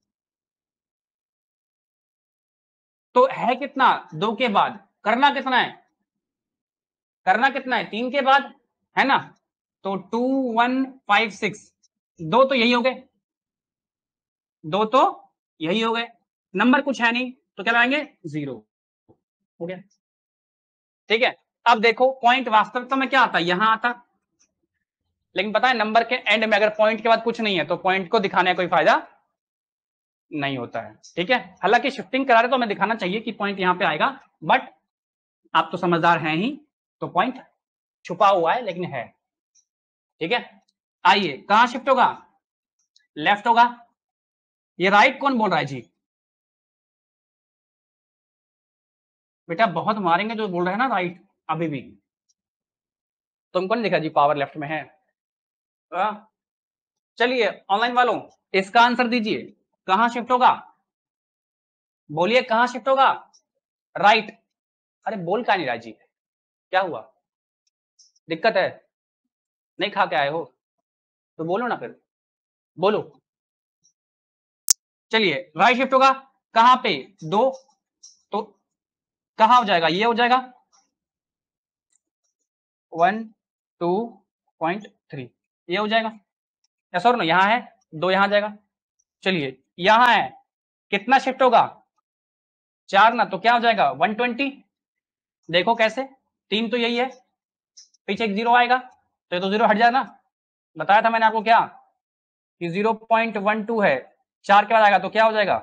तो है कितना, 2 के बाद, करना कितना है, करना कितना है, 3 के बाद, है ना। तो 2 1 5 6, 2 तो यही हो गए, 2 तो यही हो गए, नंबर कुछ है नहीं तो क्या लाएंगे, 0 हो गया। ठीक है, अब देखो पॉइंट वास्तविकता में क्या आता है, यहां आता, लेकिन पता है नंबर के एंड में अगर पॉइंट के बाद कुछ नहीं है तो पॉइंट को दिखाने का कोई फायदा नहीं होता है। ठीक है, हालांकि शिफ्टिंग करा रहे तो हमें दिखाना चाहिए कि पॉइंट यहां पे आएगा, बट आप तो समझदार हैं ही, तो पॉइंट छुपा हुआ है लेकिन है। ठीक है, आइए कहां शिफ्ट होगा, लेफ्ट होगा। ये राइट कौन बोल रहा है जी, बेटा बहुत मारेंगे जो बोल रहे हैं ना राइट, अभी भी तुमको नहीं दिखा जी पावर लेफ्ट में है। चलिए ऑनलाइन वालों इसका आंसर दीजिए, कहां शिफ्ट होगा, बोलिए कहां शिफ्ट होगा, राइट। अरे बोल क्या नहीं रहा जी, क्या हुआ, दिक्कत है, नहीं खा के आए हो तो बोलो ना फिर, बोलो। चलिए राइट शिफ्ट होगा कहां पे, 2, तो कहां हो जाएगा, ये हो जाएगा 1 2.3, ये हो जाएगा। यस और नो, यहां है 2 यहां जाएगा। चलिए यहां है, कितना शिफ्ट होगा, 4 ना, तो क्या हो जाएगा 120। देखो कैसे, 3 तो यही है, पीछे एक 0 आएगा तो ये तो 0 हट जाएगा ना, बताया था मैंने आपको क्या, कि 0.12 है, 4 के बाद आएगा तो क्या हो जाएगा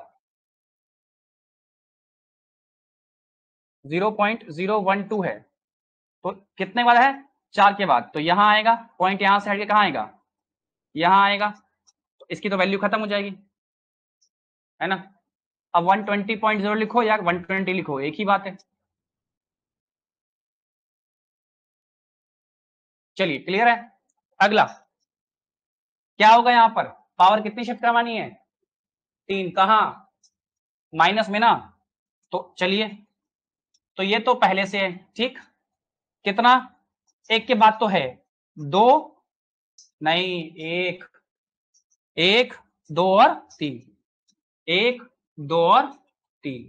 0.012 है, तो कितने के बाद है, 4 के बाद, तो यहां आएगा पॉइंट, यहां से हटके कहां आएगा, यहां आएगा, तो इसकी तो वैल्यू खत्म हो जाएगी, है ना। अब 120.0 लिखो या 120 लिखो, एक ही बात है। चलिए क्लियर है, अगला क्या होगा, यहां पर पावर कितनी शिफ्ट करवानी है, 3, कहां, माइनस में ना, तो चलिए, तो ये तो पहले से है, ठीक, कितना, 1 के बाद तो है, 2 नहीं, 1 1 2 और 3, 1 2 और 3।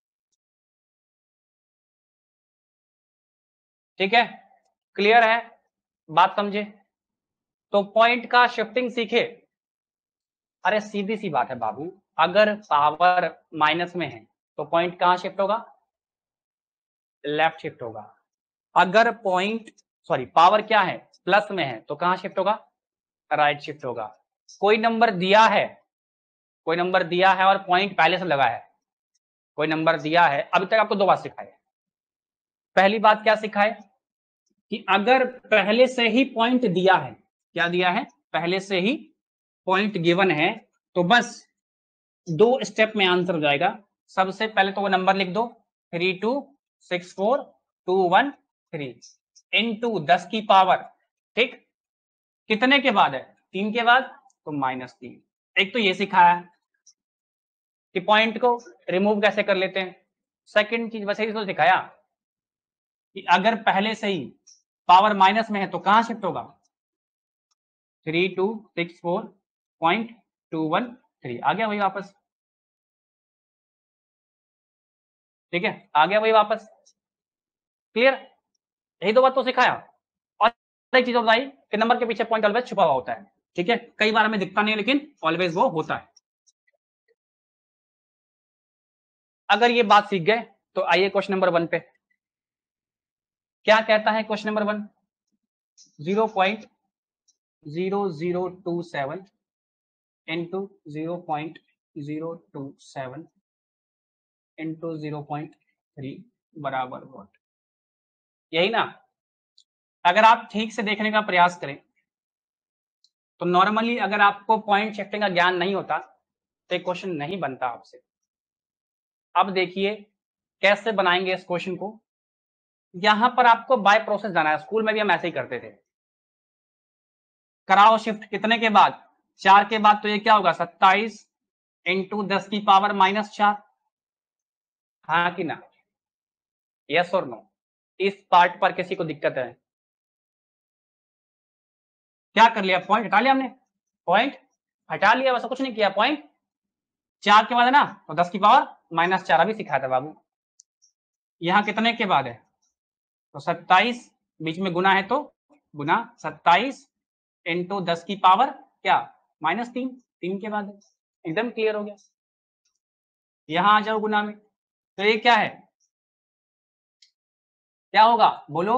ठीक है, क्लियर है, बात समझे, तो पॉइंट का शिफ्टिंग सीखे। अरे सीधी सी बात है बाबू, अगर पावर माइनस में है तो पॉइंट कहां शिफ्ट होगा, लेफ्ट शिफ्ट होगा। अगर पॉइंट, सॉरी पावर क्या है, प्लस में है तो कहां शिफ्ट होगा, राइट शिफ्ट होगा। कोई नंबर दिया है, कोई नंबर दिया है और पॉइंट पहले से लगा है, कोई नंबर दिया है, अभी तक आपको 2 बात सिखाए। पहली बात क्या सिखाए, कि अगर पहले से ही पॉइंट दिया है, क्या दिया है, पहले से ही पॉइंट गिवन है, तो बस 2 स्टेप में आंसर हो जाएगा। सबसे पहले तो वो नंबर लिख दो, 3264213 इनटू 10 की पावर, ठीक, कितने के बाद है, 3 के बाद, तो -3। एक तो ये सिखाया है कि पॉइंट को रिमूव कैसे कर लेते हैं। सेकंड चीज वैसे ही तो सिखाया कि अगर पहले से ही पावर माइनस में है तो कहां शिफ्ट होगा, 3264.213 आ गया वही वापस। ठीक है, आ गया वही वापस। क्लियर, यही दो बात तो सिखाया। और एक चीज बताई कि नंबर के पीछे पॉइंट ऑलवेज छुपा हुआ होता है। ठीक है, कई बार हमें दिखता नहीं है लेकिन ऑलवेज वो होता है। अगर ये बात सीख गए तो आइए क्वेश्चन नंबर 1 पे। क्या कहता है क्वेश्चन नंबर 1, 0.0027 इंटू 0.027 इंटू 0.3 बराबर वॉट। यही ना। अगर आप ठीक से देखने का प्रयास करें तो नॉर्मली अगर आपको पॉइंट शिफ्टिंग का ज्ञान नहीं होता तो एक क्वेश्चन नहीं बनता आपसे। अब देखिए कैसे बनाएंगे इस क्वेश्चन को। यहां पर आपको बाय प्रोसेस जाना है, स्कूल में भी हम ऐसे ही करते थे। कराओ शिफ्ट कितने के बाद, 4 के बाद, तो ये क्या होगा 27 इंटू 10 की पावर -4। हाँ कि ना, यस और नो। इस पार्ट पर किसी को दिक्कत है? क्या कर लिया, पॉइंट हटा लिया हमने, पॉइंट हटा लिया, वैसा कुछ नहीं किया। पॉइंट 4 के बाद है ना, तो 10 की पावर -4 अभी सिखाया था बाबू। यहां कितने के बाद है, तो 27, बीच में गुना है तो गुना 27 इंटू 10 की पावर क्या -3, 3 के बाद है। एकदम क्लियर हो गया। यहां आ जाओ गुना में, तो ये क्या है, क्या होगा बोलो,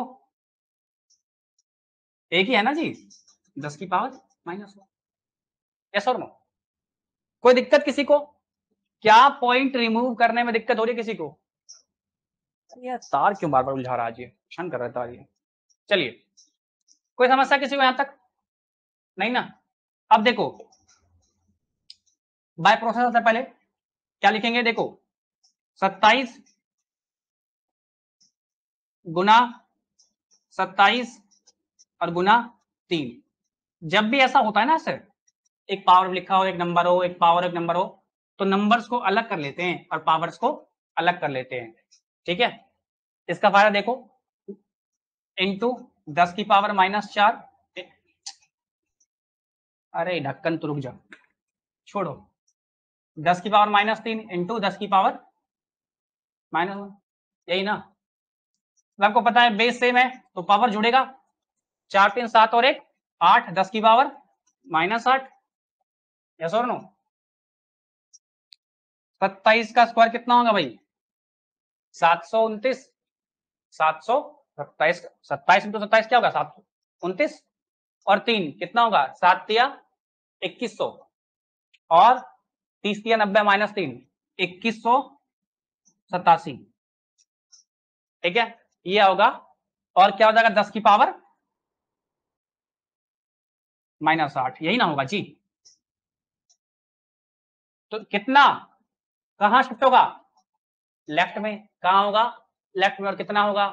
एक ही है ना जी, 10 की पावर -1। यस और नो, कोई दिक्कत किसी को? क्या पॉइंट रिमूव करने में दिक्कत हो रही है किसी को? यार तार क्यों बार बार उलझा रहा है, जी परेशान कर रहा है तार ये। चलिए, कोई समस्या किसी को यहां तक? नहीं ना। अब देखो बाय प्रोसेस से पहले क्या लिखेंगे, देखो 27 गुना 27 और गुना 3। जब भी ऐसा होता है ना सर, एक पावर लिखा हो, एक नंबर हो, एक पावर एक नंबर हो, तो नंबर्स को अलग कर लेते हैं और पावर्स को अलग कर लेते हैं। ठीक है, इसका फायदा देखो, इंटू 10 की पावर -4। अरे ढक्कन तो रुक जा, छोड़ो। 10 की पावर -3 इंटू 10 की पावर -1, यही ना। आपको पता है बेस सेम है तो पावर जुड़ेगा, 4 3 7 और 1 8, 10 की पावर -8। यस और नो। 27 का स्क्वायर कितना होगा भाई, 729। 727, 27 इंटू 27 क्या होगा 729, और 3 कितना होगा 7 तिया 2100, और 30 तिया 90 -3 2187। ठीक है, ये होगा। और क्या हो जाएगा 10 की पावर -8, यही ना होगा जी। तो कितना कहां शिफ्ट होगा, लेफ्ट में। कहां होगा, लेफ्ट में। और कितना होगा,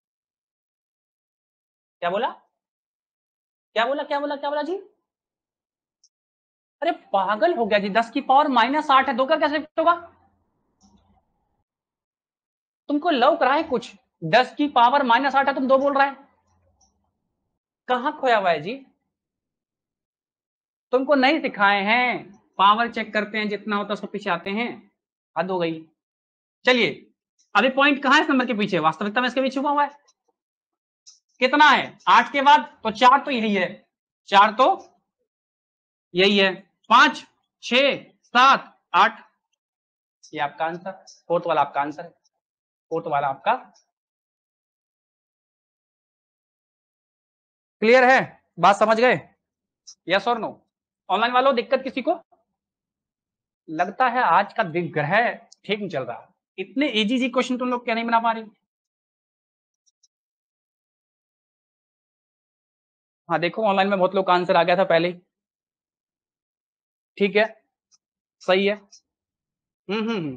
क्या बोला, क्या बोला, क्या बोला, क्या बोला जी? अरे पागल हो गया जी, 10 की पावर -8 है, दो का कैसे शिफ्ट होगा? तुमको लौक रहा है कुछ, 10 की पावर -8 है, तुम दो बोल रहा है, कहां खोया हुआ है जी? तुमको नहीं सिखाए हैं, पावर चेक करते हैं, जितना होता है उसको पीछे आते हैं। हद हो गई। चलिए, अभी पॉइंट कहां है इस नंबर के पीछे, वास्तविकता में इसके पीछे छुपा हुआ है। कितना है 8 के बाद, तो 4 तो यही है, 4 तो यही है, 5 6 7 8, ये आपका आंसर, फोर्थ वाला आपका आंसर है, फोर्थ वाला आपका। क्लियर है, बात समझ गए? यस और नो। ऑनलाइन वालों दिक्कत किसी को? लगता है आज का ग्रह ठीक नहीं चल रहा, इतने इजी जी क्वेश्चन तुम लोग क्या नहीं बना पा रहे? हाँ देखो, ऑनलाइन में बहुत लोग का आंसर आ गया था पहले ही। ठीक है, सही है। हम्म।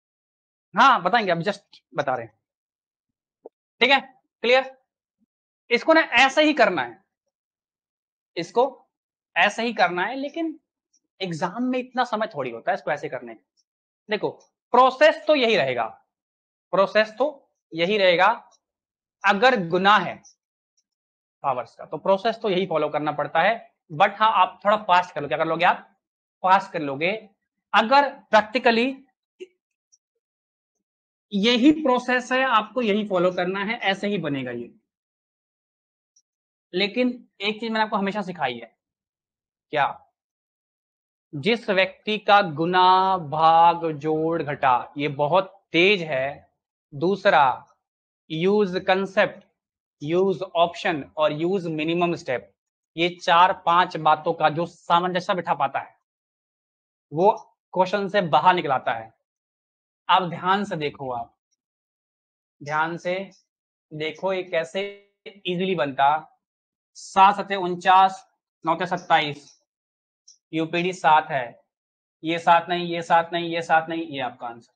हाँ बताएंगे, अब जस्ट बता रहे हैं। ठीक है, क्लियर। इसको ना ऐसे ही करना है, इसको ऐसे ही करना है, लेकिन एग्जाम में इतना समय थोड़ी होता है इसको ऐसे करने का। देखो प्रोसेस तो यही रहेगा, प्रोसेस तो यही रहेगा। अगर गुना है पावर्स का तो प्रोसेस तो यही फॉलो करना पड़ता है। बट हाँ आप थोड़ा फास्ट कर लो, क्या कर लोगे आप, फास्ट कर लोगे। अगर प्रैक्टिकली यही प्रोसेस है, आपको यही फॉलो करना है, ऐसे ही बनेगा ये। लेकिन एक चीज मैंने आपको हमेशा सिखाई है, क्या, जिस व्यक्ति का गुना भाग जोड़ घटा ये बहुत तेज है, दूसरा यूज कंसेप्ट, यूज ऑप्शन और यूज मिनिमम स्टेप, ये 4-5 बातों का जो सामंजस्य बिठा पाता है वो क्वेश्चन से बाहर निकल आता है। आप ध्यान से देखो, आप ध्यान से देखो ये कैसे इजीली बनता। 7×7 = 49, 9×27, यूपीडी 7 है, ये 7 नहीं, ये 7 नहीं, ये 7 नहीं, ये आपका आंसर।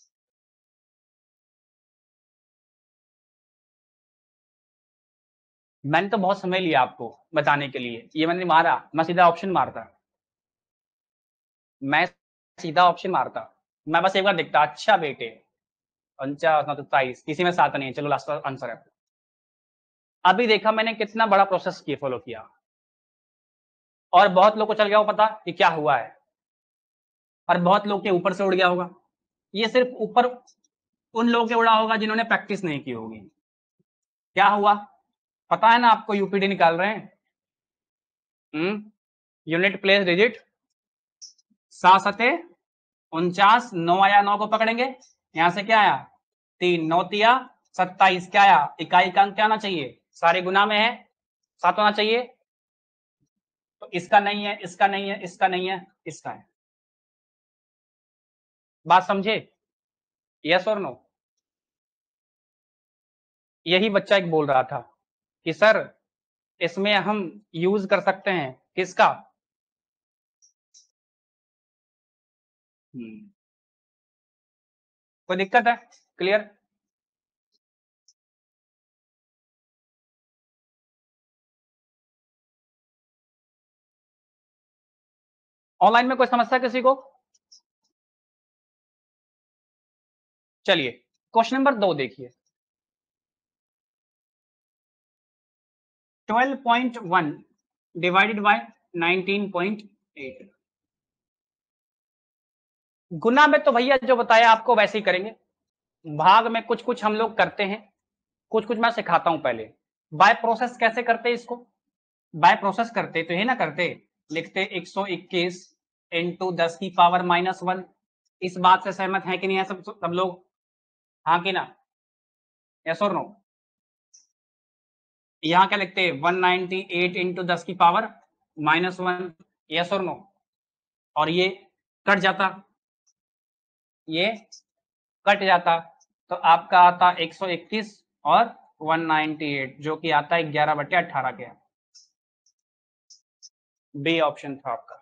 मैंने तो बहुत समय लिया आपको बताने के लिए, ये मैंने मारा, मैं सीधा ऑप्शन मारता, मैं सीधा ऑप्शन मारता, मैं बस एक बार देखता, अच्छा बेटे 49, 9×27, किसी में 7 नहीं है, चलो लास्ट आंसर है। अभी देखा मैंने कितना बड़ा प्रोसेस किया, फॉलो किया, और बहुत लोग को चल गया वो पता कि क्या हुआ है, और बहुत लोग के ऊपर से उड़ गया होगा। ये सिर्फ ऊपर उन लोगों के उड़ा होगा जिन्होंने प्रैक्टिस नहीं की होगी। क्या हुआ पता है ना आपको, यूपीडी निकाल रहे हैं, यूनिट प्लेस डिजिट, 7×7 = 49, 9 आया, 9 को पकड़ेंगे, यहां से क्या आया 3, 9×3 = 27, क्या आया, इकाई का अंक क्या आना चाहिए, सारे गुना में है 7 होना चाहिए, तो इसका नहीं है, इसका नहीं है, इसका नहीं है, इसका है। बात समझे, यस और नो। यही बच्चा एक बोल रहा था कि सर इसमें हम यूज कर सकते हैं किसका, कोई दिक्कत है, क्लियर। ऑनलाइन में कोई समस्या किसी को, चलिए क्वेश्चन नंबर 2 देखिए, 12.1 डिवाइडेड बाय 19.8। गुना में तो भैया जो बताया आपको वैसे ही करेंगे, भाग में कुछ कुछ हम लोग करते हैं, कुछ कुछ मैं सिखाता हूं पहले। बाय प्रोसेस कैसे करते इसको, बाय प्रोसेस करते तो ये ना करते, लिखते 121 इंटू 10⁻⁻1। इस बात से सहमत है कि नहीं है सब लोग, हाँ कि ना, यस और नो। यहां क्या लिखते 198 इंटू 10⁻⁻1, यस और नो। और ये कट जाता, ये कट जाता, तो आपका आता 121 और 198, जो कि आता है 11/18 के। बी ऑप्शन था आपका।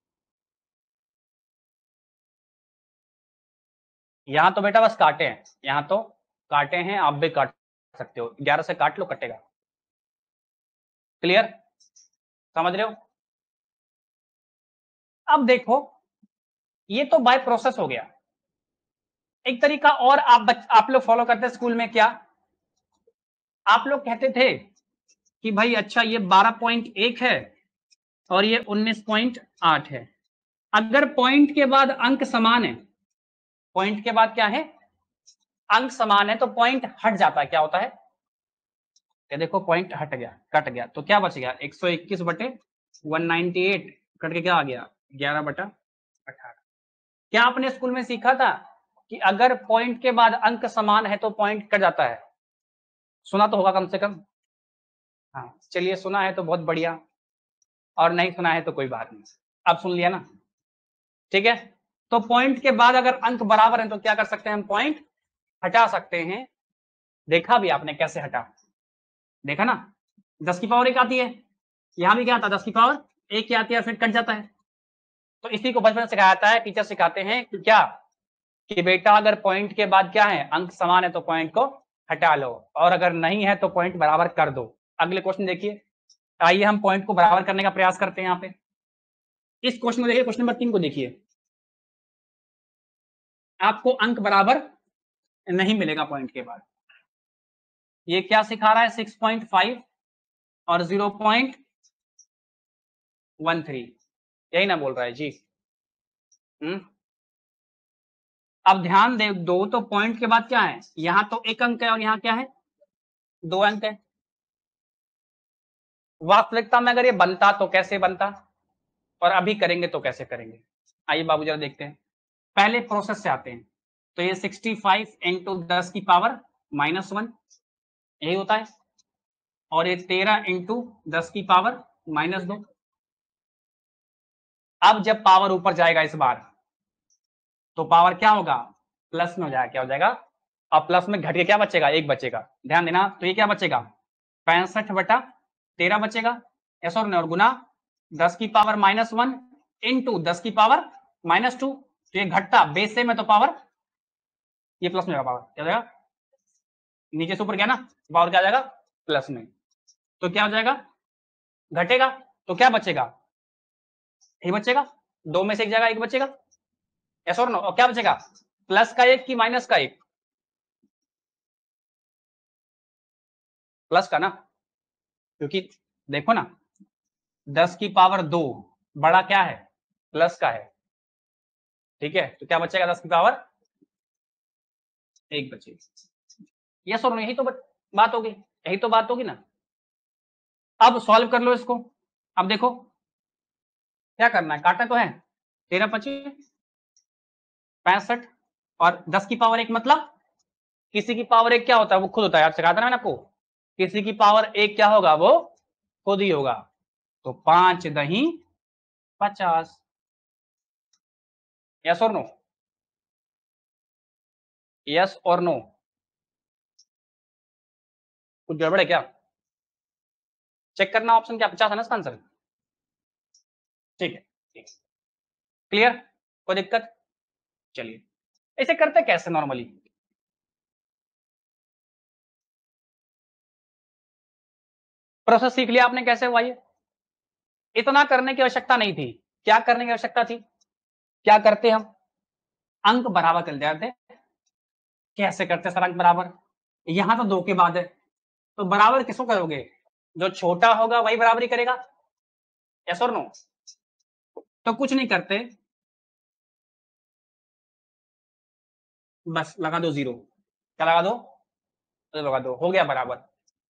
यहां तो बेटा बस काटे हैं, यहां तो काटे हैं, आप भी काट सकते हो, 11 से काट लो, कटेगा। क्लियर, समझ रहे हो। अब देखो ये तो बाय प्रोसेस हो गया। एक तरीका और आप लोग फॉलो करते स्कूल में, क्या आप लोग कहते थे कि भाई अच्छा ये 12.1 है और ये 19.8 है, अगर पॉइंट के बाद अंक समान है, पॉइंट के बाद क्या है, अंक समान है, तो पॉइंट हट जाता है, क्या होता है, ये देखो पॉइंट हट गया, कट गया, तो क्या बच गया 121/198, कट के क्या आ गया 11/18। क्या आपने स्कूल में सीखा था कि अगर पॉइंट के बाद अंक समान है तो पॉइंट कट जाता है, सुना तो होगा कम से कम। हाँ चलिए, सुना है तो बहुत बढ़िया, और नहीं सुना है तो कोई बात नहीं, अब सुन लिया ना, ठीक है। तो पॉइंट के बाद अगर अंक बराबर है तो क्या कर सकते हैं हम, पॉइंट हटा सकते हैं। देखा भी आपने कैसे हटा, देखा ना, 10⁻1 आती है, यहां भी क्या आता है 10⁻1 की आती है, फिर कट जाता है। तो इसी को बचपन से सिखाया जाता है, टीचर सिखाते हैं कि क्या, कि बेटा अगर पॉइंट के बाद क्या है, अंक समान है तो पॉइंट को हटा लो, और अगर नहीं है तो पॉइंट बराबर कर दो। अगले क्वेश्चन देखिए, आइए हम पॉइंट को बराबर करने का प्रयास करते हैं। यहाँ पे इस क्वेश्चन को देखिए, क्वेश्चन नंबर 3 को देखिए, आपको अंक बराबर नहीं मिलेगा पॉइंट के बाद। ये क्या सिखा रहा है, 6.5 और 0.13, यही ना बोल रहा है जी। अब ध्यान दे दो, तो पॉइंट के बाद क्या है, यहां तो एक अंक है और यहां क्या है, 2 अंक है। वास्तविकता में अगर ये बनता तो कैसे बनता, और अभी करेंगे तो कैसे करेंगे, आइए बाबू जरा देखते हैं। पहले प्रोसेस से आते हैं, तो ये 65 इंटू 10 की पावर -1 यही होता है, और ये 13 इंटू 10 की पावर -2। अब जब पावर ऊपर जाएगा इस बार, तो पावर क्या होगा, प्लस में हो जाएगा। क्या हो जाएगा, अब प्लस में घट के क्या बचेगा, 1 बचेगा। ध्यान देना, तो ये क्या बचेगा, 65/13 बचेगा, ऐसा और गुना 10 की पावर -1 इंटू 10 की पावर -2। तो ये घटता बेस से में, तो पावर ये प्लस में होगा, पावर क्या हो जाएगा, नीचे से ऊपर गया ना, पावर क्या आ जाएगा, प्लस में। तो क्या हो जाएगा, घटेगा, तो क्या बचेगा, यही बचेगा, 2 में से एक जगह 1 बचेगा, ऐसा और नो। और क्या बचेगा, प्लस का 1 कि माइनस का 1, प्लस का ना, क्योंकि देखो ना 10 की पावर 2 बड़ा क्या है, प्लस का है, ठीक है। तो क्या बचेगा, 10 की पावर 1 बचेगी। यस और नो, यही तो बात होगी, यही तो बात होगी ना। अब सॉल्व कर लो इसको। अब देखो क्या करना है, काटना तो है, 13 25 65 और 10 की पावर 1 मतलब किसी की पावर 1 क्या होता है, वो खुद होता है, यार सिखाता ना मैंने आपको, किसी की पावर 1 क्या होगा, वो खुद ही होगा। तो 5 दही 50, यस और नो, यस और नो, कुछ गड़बड़ है क्या, चेक करना ऑप्शन क्या 50 है ना इसका आंसर, ठीक है, ठीक है, क्लियर, कोई दिक्कत। चलिए इसे करते कैसे, नॉर्मली प्रोसेस सीख लिया आपने कैसे हुआ ये, इतना करने की आवश्यकता नहीं थी। क्या करने की आवश्यकता थी, क्या करते हम, अंक बराबर कर देते। कैसे करते सर अंक बराबर, यहां तो 2 के बाद है, तो बराबर किसको करोगे, जो छोटा होगा वही बराबरी करेगा, यस और नो। तो कुछ नहीं करते, बस लगा दो 0, क्या लगा दो, तो लगा दो, हो गया बराबर,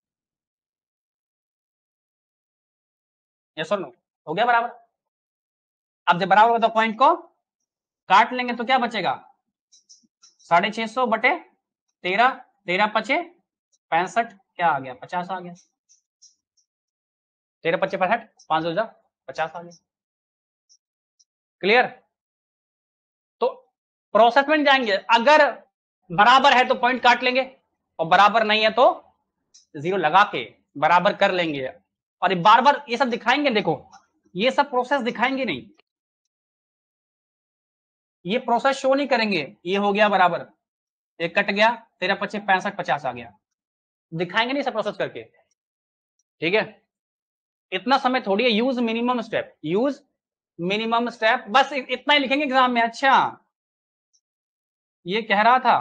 यस और नो, हो गया बराबर। अब जब बराबर होगा तो पॉइंट को काट लेंगे, तो क्या बचेगा, 650 बटे 13, 13 पचे 65, क्या आ गया, 50 आ गया, 13 पचे 65, 5 दो 50 आ गया, क्लियर। तो प्रोसेस में जाएंगे, अगर बराबर है तो पॉइंट काट लेंगे, और बराबर नहीं है तो 0 लगा के बराबर कर लेंगे। और बार बार ये सब दिखाएंगे, देखो ये सब प्रोसेस दिखाएंगे नहीं, ये प्रोसेस शो नहीं करेंगे। ये हो गया बराबर, एक कट गया, 13 पचे 65, 50 आ गया, दिखाएंगे नहीं सब प्रोसेस करके, ठीक है। इतना समय थोड़ी है, use minimum step, use minimum step, बस इतना ही लिखेंगे एग्जाम में। अच्छा ये कह रहा था,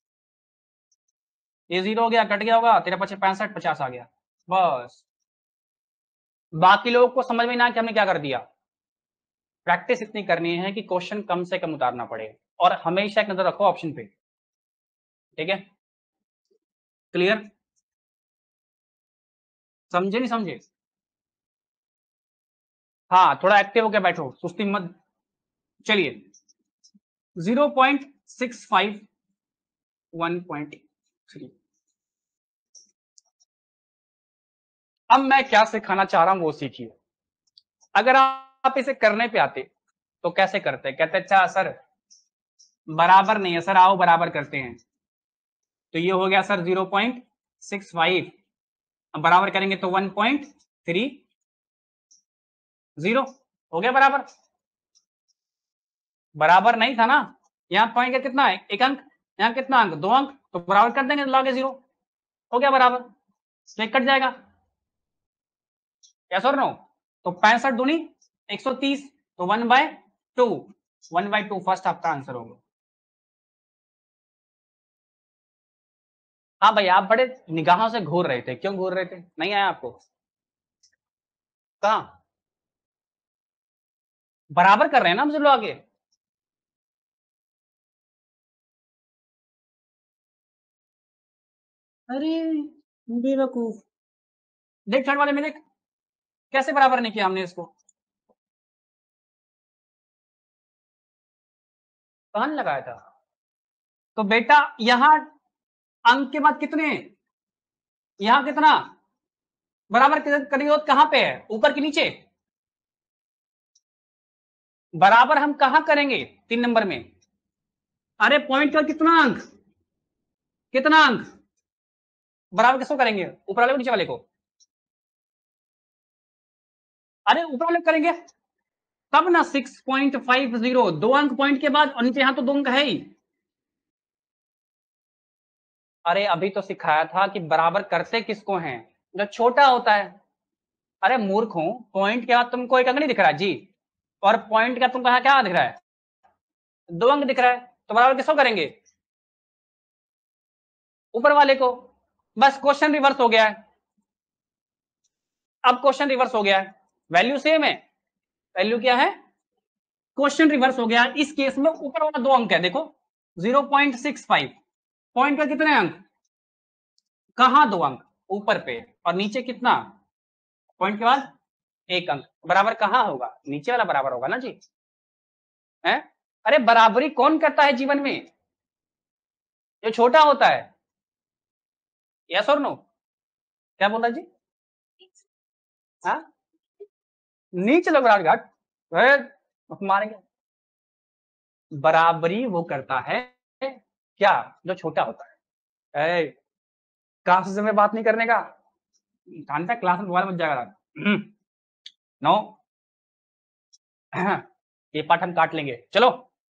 ये 0 हो गया, कट गया होगा, 13 पचे 65, 50 आ गया, बस। बाकी लोगों को समझ में ना कि हमने क्या कर दिया। प्रैक्टिस इतनी करनी है कि क्वेश्चन कम से कम उतारना पड़े, और हमेशा एक नजर रखो ऑप्शन पे, ठीक है, क्लियर, समझे नहीं समझे, हाँ थोड़ा एक्टिव होकर बैठो, सुस्ती मत। चलिए 0.65 1.3, अब मैं क्या सिखाना चाह रहा हूं वो सीखिए। अगर आप इसे करने पे आते तो कैसे करते, कहते अच्छा सर बराबर नहीं है सर, आओ बराबर करते हैं। तो ये हो गया सर 0.65, अब बराबर करेंगे तो 1.30 हो गया बराबर। बराबर नहीं था ना, यहाँ पॉइंट का कितना है, 1 अंक, यहाँ कितना अंक, 2 अंक, तो बराबर कर देंगे, लॉग 0 हो गया बराबर, तो एक कट जाएगा, यस और नो? तो 65 दूनी 130, तो 1/2, 1/2 फर्स्ट आपका आंसर होगा। हाँ भाई, आप बड़े निगाहों से घूर रहे थे, क्यों घूर रहे थे? नहीं आया आपको? कहाँ? बराबर कर रहे हैं ना हम सब लोग आगे। अरे बेवकूफ, देख थर्ड वाले में, देख कैसे बराबर नहीं किया हमने इसको। कहाँ लगाया था? तो बेटा यहाँ अंक के बाद कितने, यहाँ कितना बराबर करेंगे तो कहाँ पे है, ऊपर के नीचे? बराबर हम कहाँ करेंगे? 3 नंबर में। अरे पॉइंट का कितना अंक, कितना अंक बराबर किसको करेंगे, ऊपर वाले को नीचे वाले को? अरे ऊपर वाले को करेंगे तब ना। 6.50, 2 अंक पॉइंट के बाद, और नीचे यहां तो 2 अंक है ही। अरे अभी तो सिखाया था कि बराबर करते किसको हैं, जो छोटा होता है। अरे मूर्ख हूं, पॉइंट के बाद तुमको 1 अंक नहीं दिख रहा है जी, और पॉइंट का तुमको क्या दिख रहा है, 2 अंक दिख रहा है, तो बराबर किसको करेंगे? ऊपर वाले को। बस क्वेश्चन रिवर्स हो गया है। अब क्वेश्चन रिवर्स हो गया है, वैल्यू सेम है, वैल्यू क्या है, क्वेश्चन रिवर्स हो गया। इस केस में ऊपर वाला 2 अंक है, देखो 0.65, पॉइंट का कितने अंक, कहां 2 अंक ऊपर पे, और नीचे कितना, पॉइंट के बाद 1 अंक, बराबर कहां होगा, नीचे वाला बराबर होगा ना जी, है? अरे बराबरी कौन करता है जीवन में, जो छोटा होता है। यस और नो? क्या बोल रहा जी? हाँ, नीचे लोग घाट मारेंगे। बराबरी वो करता है क्या, जो छोटा होता है। क्लास में बात नहीं करने का, जानता है क्लास में मोबाइल मत जाएगा। नो, ये पार्ट हम काट लेंगे, चलो।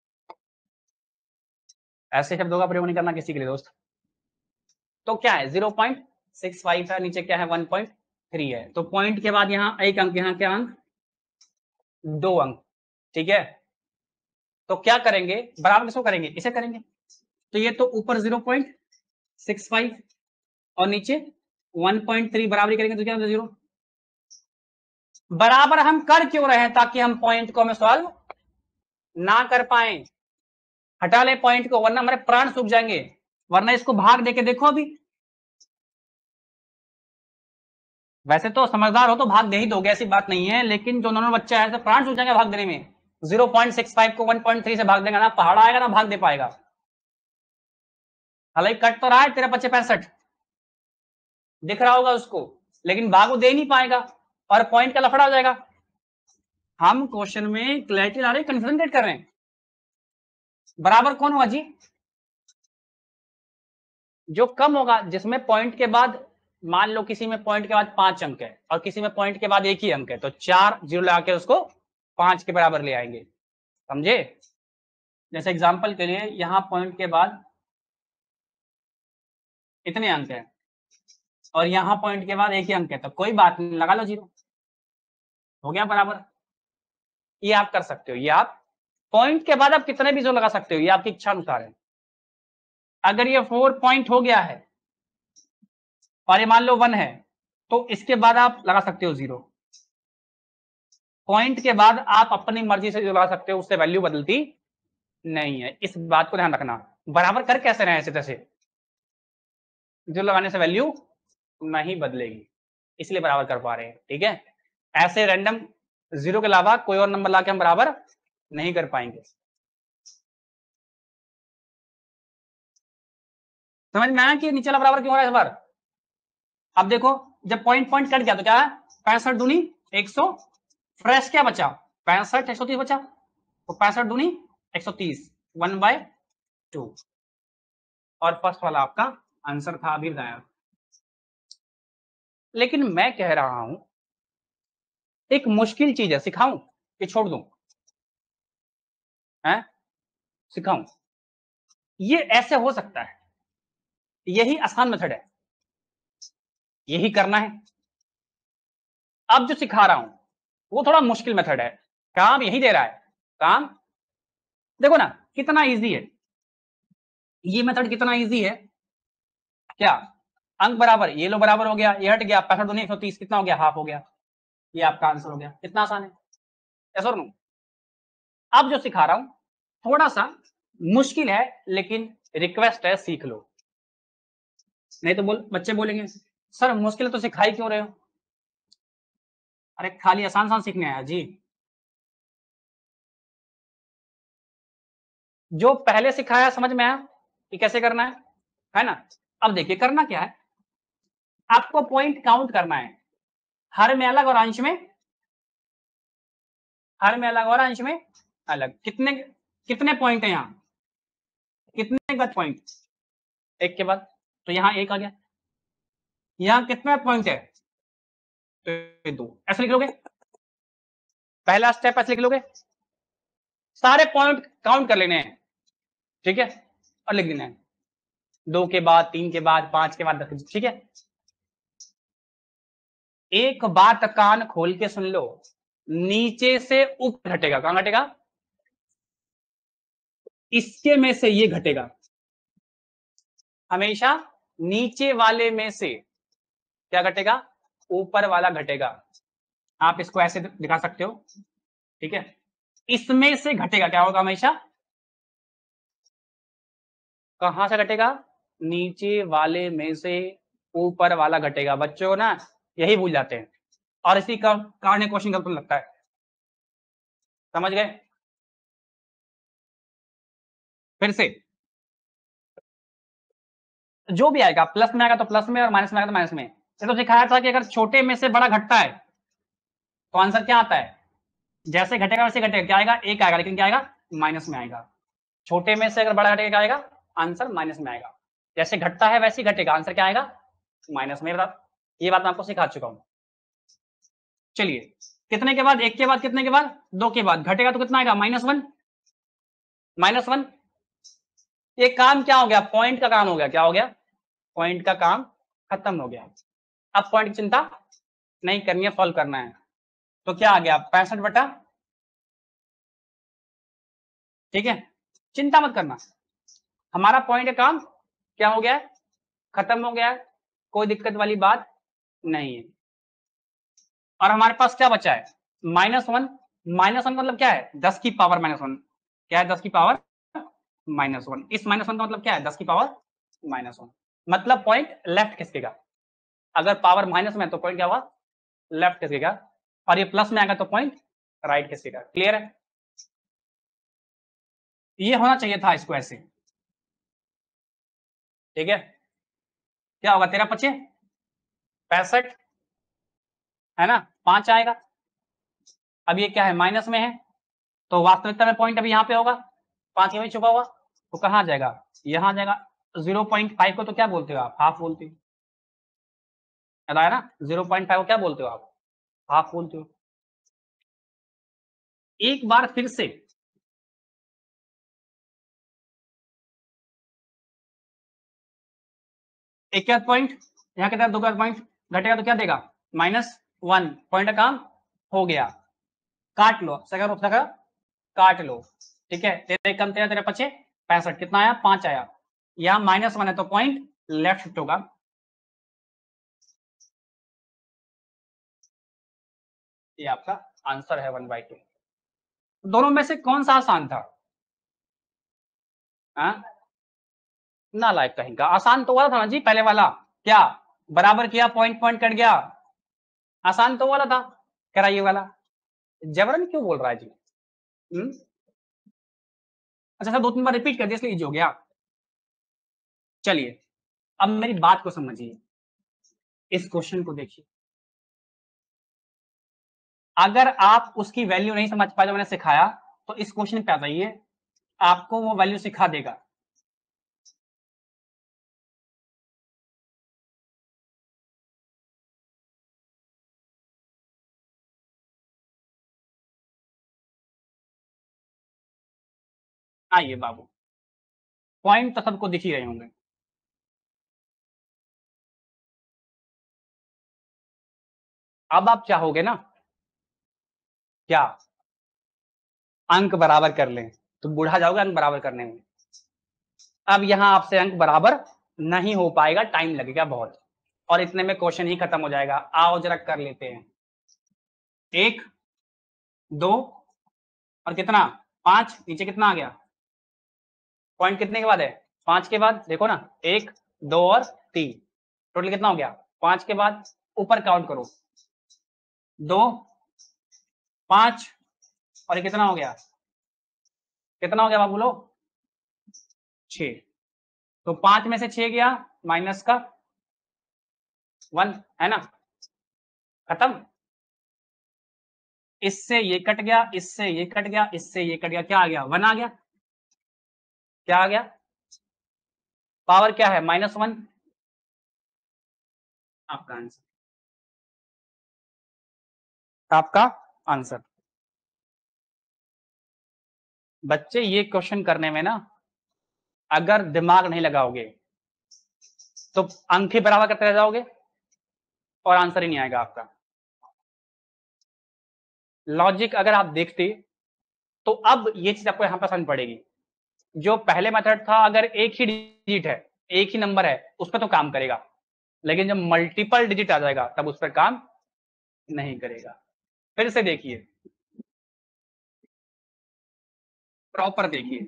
ऐसे शब्दों का प्रयोग नहीं करना किसी के लिए दोस्त। तो क्या है, 0.65 है, नीचे क्या है 1.3 है, तो पॉइंट के बाद यहाँ 1 अंक, यहाँ क्या अंक, 2 अंक, ठीक है। तो क्या करेंगे, बराबर किसको करेंगे, इसे करेंगे। तो ये तो ऊपर 0.65 और नीचे 1.3 बराबरी करेंगे तो क्या होगा, 0। बराबर हम कर क्यों रहे हैं, ताकि हम पॉइंट को हमें सॉल्व ना कर पाए। हटा ले पॉइंट को, वरना हमारे प्राण सूख जाएंगे। वरना इसको भाग देके देखो अभी, वैसे तो समझदार हो तो भाग दे ही दोगे, ऐसी बात नहीं है, लेकिन जो नॉर्मल बच्चा है तो प्राण सूख जाएंगे भाग देने में। 0.65 को 1.3 से भाग देगा ना, पहाड़ आएगा ना भाग दे पाएगा। हालांकि कट तो रहा है तेरा 65 दिख रहा होगा उसको, लेकिन भाग वो दे नहीं पाएगा, और पॉइंट का लफड़ा हो जाएगा। हम क्वेश्चन में क्लैरिटी ला रहे हैं, कंफ्यूजन क्रिएट कर रहे हैं। बराबर कौन होगा जी, जो कम होगा, जिसमें पॉइंट के बाद, मान लो किसी में पॉइंट के बाद 5 अंक है और किसी में पॉइंट के बाद 1 ही अंक है, तो 4 जीरो लगा के उसको 5 के बराबर ले आएंगे, समझे? जैसे एग्जांपल के लिए यहां पॉइंट के बाद इतने अंक है और यहां पॉइंट के बाद 1 ही अंक है, तो कोई बात नहीं, लगा लो 0, हो गया बराबर। ये आप कर सकते हो, ये आप पॉइंट के बाद आप कितने भी जो लगा सकते हो, ये आपकी इच्छा अनुसार है। अगर ये 4 पॉइंट हो गया है और ये मान लो 1 है, तो इसके बाद आप लगा सकते हो 0। पॉइंट के बाद आप अपनी मर्जी से जो लगा सकते हो, उससे वैल्यू बदलती नहीं है, इस बात को ध्यान रखना। बराबर कर कैसे रहे ऐसे तैसे, जो लगाने से वैल्यू नहीं बदलेगी, इसलिए बराबर कर पा रहे हैं, ठीक है। ऐसे रैंडम 0 के अलावा कोई और नंबर लाके हम बराबर नहीं कर पाएंगे। समझ में आया कि नीचे वाला बराबर क्यों हो रहा है इस बार? अब देखो, जब पॉइंट पॉइंट कट गया तो क्या है, 65 दूनी 100, फ्रेश क्या बचा, 65 130 बचा, तो 65 दूनी 130, 1/2, और फर्स्ट वाला आपका आंसर था अभी बताया। लेकिन मैं कह रहा हूं, एक मुश्किल चीज है, सिखाऊं कि छोड़ दूं, है सिखाऊं? ये ऐसे हो सकता है, यही आसान मेथड है, यही करना है। अब जो सिखा रहा हूं वो थोड़ा मुश्किल मेथड है, काम यही दे रहा है। काम देखो ना कितना इजी है, ये मेथड कितना इजी है। क्या अंक बराबर, ये लो बराबर हो गया, ये हट गया, 65 दूनी 130, कितना हो गया, हाफ हो गया। ये आपका आंसर हो गया, कितना आसान है, ऐसा और नो। अब जो सिखा रहा हूं थोड़ा सा मुश्किल है, लेकिन रिक्वेस्ट है सीख लो, नहीं तो बच्चे बोलेंगे सर मुश्किल है तो सिखाई क्यों रहे हो। अरे खाली आसान आसान सीखने आया जी। जो पहले सिखाया समझ में आया कि कैसे करना है ना। अब देखिए करना क्या है, आपको पॉइंट काउंट करना है, हर में अलग और अंश में, हर में अलग और अंश में अलग। कितने कितने पॉइंट है यहाँ, कितने गत पॉइंट, एक के बाद, तो यहाँ एक आ गया। यहाँ कितने पॉइंट है, तो दो, ऐसे लिख लोगे, पहला स्टेप ऐसे लिख लोगे, सारे पॉइंट काउंट कर लेने हैं, ठीक है, और लिख देना है, 2 के बाद, 3 के बाद, 5 के बाद, 10, ठीक है। एक बात कान खोल के सुन लो, नीचे से ऊपर घटेगा, कहां घटेगा, इसके में से ये घटेगा, हमेशा नीचे वाले में से क्या घटेगा, ऊपर वाला घटेगा। आप इसको ऐसे दिखा सकते हो, ठीक है, इसमें से घटेगा, क्या होगा हमेशा, कहां से घटेगा, नीचे वाले में से ऊपर वाला घटेगा। बच्चों ना यही भूल जाते हैं, और इसी का कारण क्वेश्चन गलत लगता है, समझ गए। फिर से जो भी आएगा, प्लस में आएगा तो प्लस में, और माइनस में आएगा तो माइनस में। ये तो सिखाया था कि अगर छोटे में से बड़ा घटता है तो आंसर क्या आता है, जैसे घटेगा वैसे घटेगा, क्या आएगा, एक आएगा, लेकिन क्या आएगा, माइनस में आएगा। छोटे में से अगर बड़ा घटेगा क्या आएगा, आंसर माइनस में आएगा। जैसे घटता है वैसे ही घटेगा, आंसर क्या आएगा, माइनस में। ये बात मैं आपको सिखा चुका हूं। चलिए, कितने के बाद, एक के बाद, कितने के बाद, दो के बाद घटेगा तो कितना आएगा, -1, -1। ये काम क्या हो गया, पॉइंट का काम हो गया, क्या हो गया, पॉइंट का काम खत्म हो गया। अब पॉइंट की चिंता नहीं करनी है, सॉल्व करना है। तो क्या आ गया, 65/, ठीक है, चिंता मत करना, हमारा पॉइंट का काम क्या हो गया है, खत्म हो गया है, कोई दिक्कत वाली बात नहीं है। और हमारे पास क्या बचा है, -1। -1 मतलब क्या है, 10 की पावर -1, क्या है, 10 की पावर -1। इस -1 का मतलब क्या है, 10 की पावर -1, मतलब पॉइंट लेफ्ट खिसकेगा। अगर पावर माइनस में है तो पॉइंट क्या हुआ, लेफ्ट खिसकेगा, और ये प्लस में आएगा तो पॉइंट राइट खिसकेगा। क्लियर है, ये होना चाहिए था इसको ऐसे, ठीक है। क्या होगा, 13×5 = 65, है ना, 5 आएगा। अब ये क्या है, माइनस में है, तो वास्तविकता में पॉइंट अभी यहाँ पे होगा, 5 में छुपा हुआ, तो कहाँ जाएगा, यहाँ जाएगा। 0.5 को तो क्या बोलते हो आप, हाफ बोलते हो, याद आया ना, 0.5 को क्या बोलते हो आप, हाफ बोलते हो। एक बार फिर से एक क्या पॉइंट, यहाँ के तरफ 2 का पॉइंट घटेगा तो क्या देगा, -1, पॉइंट का काम हो गया, काट लो, सगर उपसगर काट लो, ठीक है। तेरे कम, तेरह, तेरे पचे 65, कितना आया, 5 आया। यहाँ -1 है तो पॉइंट लेफ्ट शिफ्ट होगा। ये आपका आंसर है 1/2। दोनों में से कौन सा आसान था, हाँ, ना लायक कहीं का, आसान तो वाला था ना जी, पहले वाला, क्या बराबर किया, पॉइंट पॉइंट कट गया, आसान तो वाला था, कराइए वाला, जबरन क्यों बोल रहा है जी। अच्छा सर 2-3 बार रिपीट कर दिया इसलिए इजी हो गया। चलिए, अब मेरी बात को समझिए, इस क्वेश्चन को देखिए, अगर आप उसकी वैल्यू नहीं समझ पाए जो मैंने सिखाया, तो इस क्वेश्चन पे आ जाइए, आपको वो वैल्यू सिखा देगा। आइए बाबू, पॉइंट तो सबको दिख ही रहे होंगे। अब आप चाहोगे ना क्या अंक बराबर कर लें, तो बूढ़ा जाओगे अंक बराबर करने में। अब यहां आपसे अंक बराबर नहीं हो पाएगा, टाइम लगेगा बहुत, और इतने में क्वेश्चन ही खत्म हो जाएगा। आओ जरा कर लेते हैं। 1 2 और कितना 5, नीचे कितना आ गया, पॉइंट कितने के बाद है 5 के बाद, देखो ना 1 2 और 3, टोटल कितना हो गया 5 के बाद, ऊपर काउंट करो 2 5 और ये कितना हो गया, कितना हो गया बाबू लोग 6। तो 5 में से 6 गया, माइनस का 1 है ना, खत्म। इससे ये कट गया, इससे ये कट गया, इससे ये कट गया, क्या आ गया 1 आ गया, क्या आ गया, पावर क्या है -1, आपका आंसर, आपका आंसर। बच्चे ये क्वेश्चन करने में ना अगर दिमाग नहीं लगाओगे तो अंक ही बराबर करते रह जाओगे और आंसर ही नहीं आएगा आपका। लॉजिक अगर आप देखते तो अब ये चीज आपको यहां पर समझ पड़ेगी। जो पहले मेथड था, अगर एक ही डिजिट है, एक ही नंबर है, उस पर तो काम करेगा, लेकिन जब मल्टीपल डिजिट आ जाएगा तब उस पर काम नहीं करेगा। फिर से देखिए, प्रॉपर देखिए,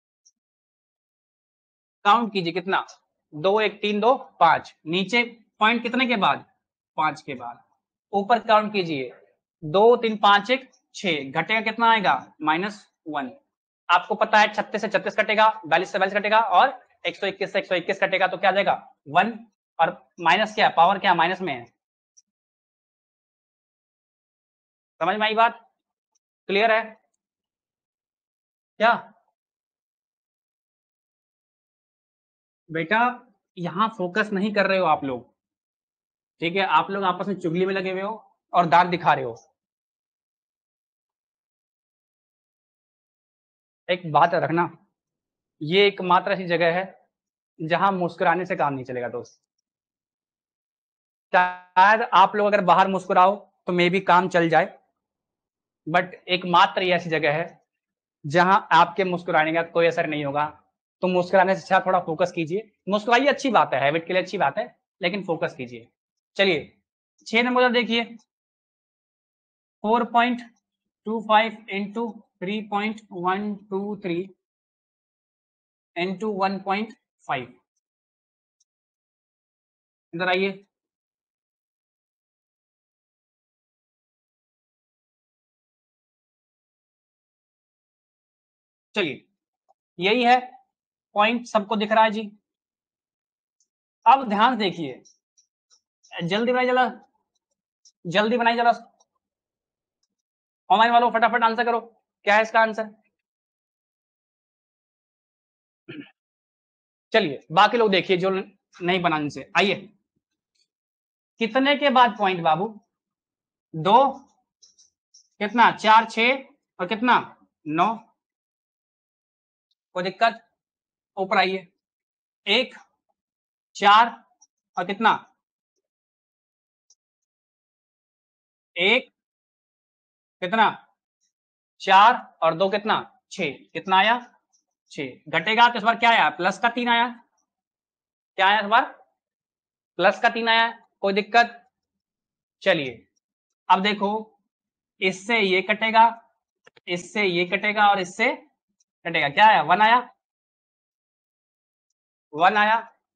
काउंट कीजिए कितना 2 1 3 2 5, नीचे पॉइंट कितने के बाद 5 के बाद, ऊपर काउंट कीजिए 2 3 5 1 6, घटेगा कितना आएगा -1। आपको पता है 36 से 36 कटेगा, 42 से 42 कटेगा, और 121 से 121 कटेगा, तो क्या आ जाएगा 1। और माइनस क्या, पावर क्या माइनस में है, समझ में आई बात, क्लियर है क्या बेटा। यहां फोकस नहीं कर रहे हो आप लोग, ठीक है, आप लोग आपस में चुगली में लगे हुए हो और दांत दिखा रहे हो। एक बात रखना, ये एकमात्र ऐसी जगह है जहां मुस्कुराने से काम नहीं चलेगा दोस्त। शायद आप लोग अगर बाहर मुस्कुराओ तो मे भी काम चल जाए, बट एकमात्र ये ऐसी जगह है जहां आपके मुस्कुराने का कोई असर नहीं होगा। तो मुस्कुराने से अच्छा थोड़ा फोकस कीजिए, मुस्कुराइए, अच्छी बात है, हैबिट के लिए अच्छी बात है, लेकिन फोकस कीजिए। चलिए 6 नंबर देखिए, 4.25 इंटू 3.123 इंटू 1.5, इधर आइए। चलिए यही है पॉइंट, सबको दिख रहा है जी। अब ध्यान से देखिए, जल्दी बनाइए जरा, जल्दी बनाइए जरा, ऑनलाइन वालों फटाफट आंसर करो, क्या है इसका आंसर। चलिए बाकी लोग देखिए जो नहीं बनाने से, आइए कितने के बाद पॉइंट बाबू, 2 कितना 4 6 और कितना 9, कोई दिक्कत, ऊपर आइए 1 4 और कितना 1 कितना 4 और 2 कितना 6, कितना आया 6, घटेगा तो इस बार क्या आया प्लस का 3 आया, क्या आया इस बार प्लस का 3 आया, कोई दिक्कत। चलिए अब देखो, इससे ये कटेगा, इससे ये कटेगा और इससे कटेगा, क्या आया 1 आया, 1 आया,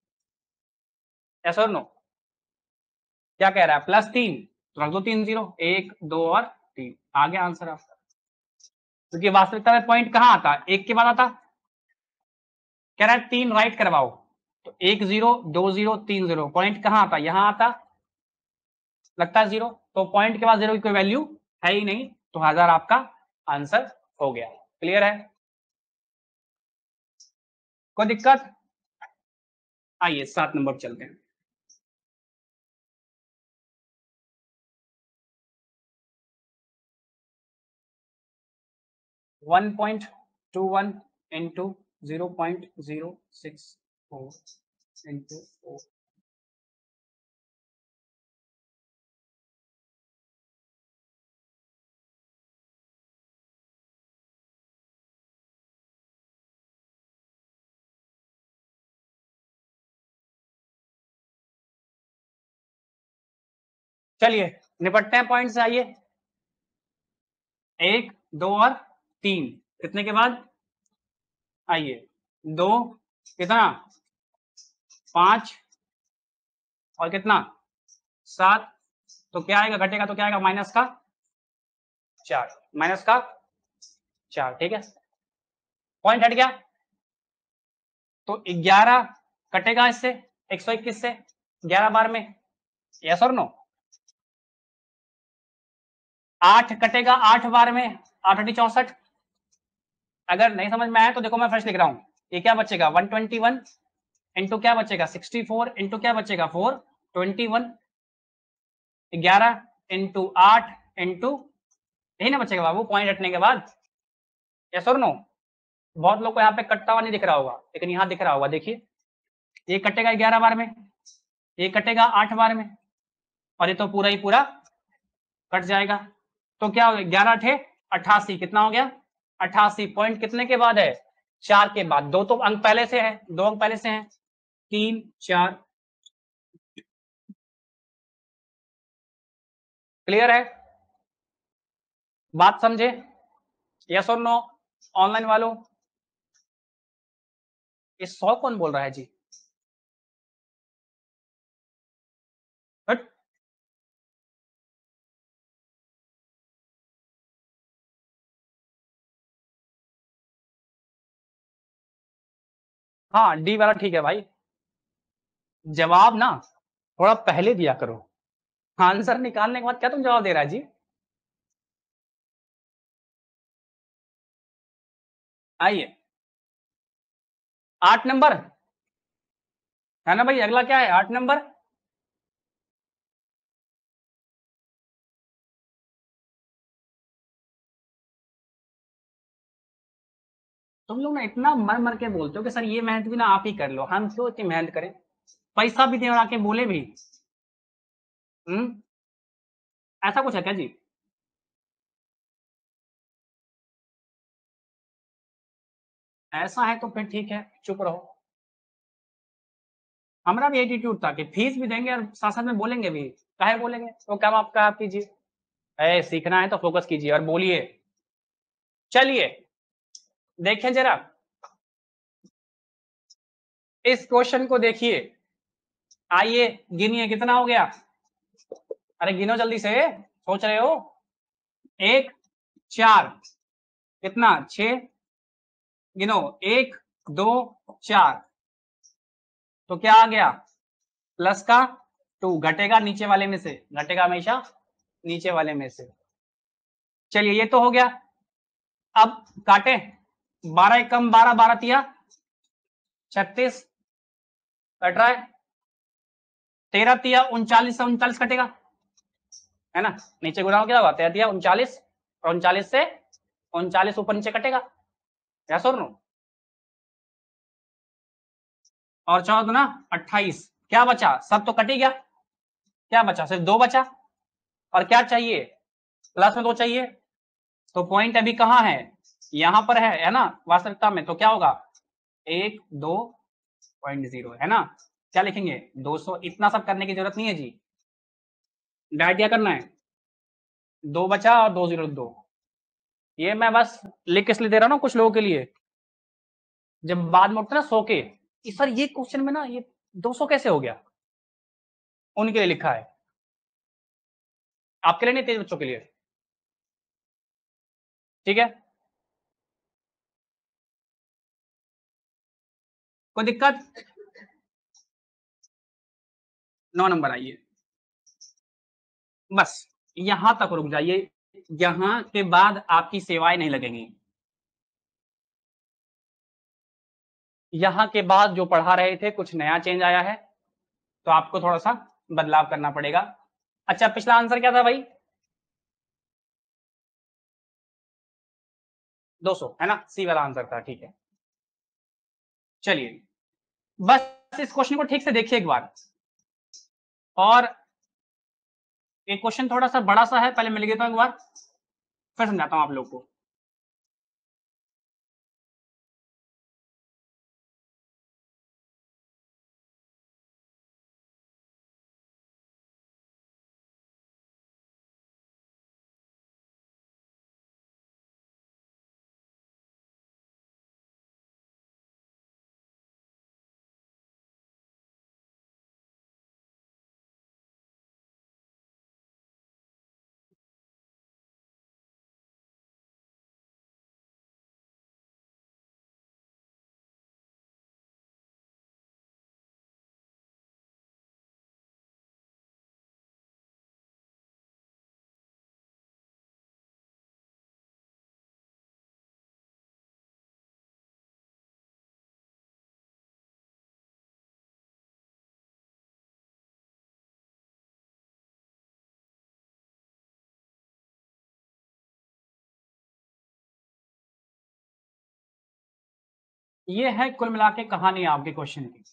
यस और नो, क्या कह रहा है +3, तो रख दो 3 0, 1 2 और 3, आ गया आंसर आपका। क्योंकि वास्तविकता में पॉइंट कहां आता, एक के बाद आता, कह रहा है 3 राइट करवाओ, तो 1 0 2 0 3 0, पॉइंट कहां आता, यहां आता, लगता है 0, तो पॉइंट के बाद 0 की कोई वैल्यू है ही नहीं, तो 1000 आपका आंसर हो गया। क्लियर है, कोई दिक्कत। आइए 7 नंबर चलते हैं। 1.21 इंटू 0.064 इंटू चलिए निपटते हैं पॉइंट से, आइए। 1 2 और 3, कितने के बाद, आइए 2, कितना 5 और कितना 7, तो क्या आएगा, घटेगा तो क्या आएगा, माइनस का 4, माइनस का 4, ठीक है, पॉइंट हट गया। तो 11 कटेगा इससे, 121 से 11 बार में, यस और नो। 8 कटेगा 8 बार में, 8 8 64। अगर नहीं समझ में आया तो देखो मैं फ्रेश लिख रहा हूं, ये क्या बचेगा 121 इंटू क्या बचेगा 64 इंटू क्या बचेगा 4, 21, 11 इंटू 8 इंटू, यही ना बचेगा बाबू पॉइंट हटने के बाद, यस और नो। बहुत लोग को यहाँ पे कटता हुआ नहीं दिख रहा होगा, लेकिन यहाँ दिख रहा होगा, देखिए ये कटेगा 11 बार में, ये कटेगा 8 बार में, और ये तो पूरा ही पूरा कट जाएगा। तो क्या हो गया, 11 थे 88, कितना हो गया 88, पॉइंट कितने के बाद है, 4 के बाद, दो तो अंक पहले से है, 2 अंक पहले से हैं, 3 4, क्लियर है, बात समझे, यस और नो। ऑनलाइन वालों, ये 100 कौन बोल रहा है जी, बट हाँ डी वाला ठीक है भाई, जवाब ना थोड़ा पहले दिया करो, आंसर निकालने के बाद क्या तुम जवाब दे रहा है जी। आइए 8 नंबर है ना भाई, अगला क्या है 8 नंबर, तुम लोग ना इतना मर मर के बोलते हो कि सर ये मेहनत भी ना आप ही कर लो, हम क्यों इतनी मेहनत करें, पैसा भी दे और आके बोले भी, हम्म, ऐसा कुछ है क्या जी। ऐसा है तो फिर ठीक है, चुप रहो। हमारा भी एटीट्यूड था कि फीस भी देंगे और साथ साथ में बोलेंगे भी, काहे बोलेंगे, तो काम आपका आप कीजिए, सीखना है तो फोकस कीजिए और बोलिए। चलिए देखें जरा इस क्वेश्चन को, देखिए आइए गिनिए कितना हो गया, अरे गिनो जल्दी से, सोच रहे हो, 1 4, कितना 6, गिनो 1 2 4, तो क्या आ गया प्लस का 2, घटेगा नीचे वाले में से, घटेगा हमेशा नीचे वाले में से। चलिए ये तो हो गया, अब काटे, 12 एक कम 12, 12 तिया 36, कट रहा है, 13 तिया 39 से 39 कटेगा, है ना, नीचे गुना हो क्या होगा, 13 तिया 39, और 39 से 39 ऊपर नीचे कटेगा, यस और नो। और 14 ना 28, क्या बचा, सब तो कट ही गया, क्या बचा सिर्फ 2 बचा, और क्या चाहिए, प्लस में 2 चाहिए, तो पॉइंट अभी कहाँ है, यहां पर है ना वास्तविकता में, तो क्या होगा 1 2.0, है ना, क्या लिखेंगे 200, इतना सब करने की जरूरत नहीं है जी, डायरेक्ट क्या करना है, 2 बचा और 202, ये मैं बस लिख के इसलिए दे रहा हूँ कुछ लोगों के लिए, जब बाद में उठते ना 100 के, सर ये क्वेश्चन में ना ये 200 कैसे हो गया, उनके लिए लिखा है, आपके लिए नहीं, तेज बच्चों के लिए, ठीक है, कोई दिक्कत, 9 नंबर आइए, बस यहां तक रुक जाइए, यहां के बाद आपकी सेवाएं नहीं लगेंगी, यहां के बाद जो पढ़ा रहे थे कुछ नया चेंज आया है, तो आपको थोड़ा सा बदलाव करना पड़ेगा। अच्छा पिछला आंसर क्या था भाई, 200, है ना, सी वाला आंसर था, ठीक है। चलिए बस इस क्वेश्चन को ठीक से देखिए एक बार, और ये क्वेश्चन थोड़ा सा बड़ा सा है, पहले मैं लिख देता हूं एक बार, फिर समझाता हूं आप लोग को। ये है कुल मिला के कहानी आपके क्वेश्चन की।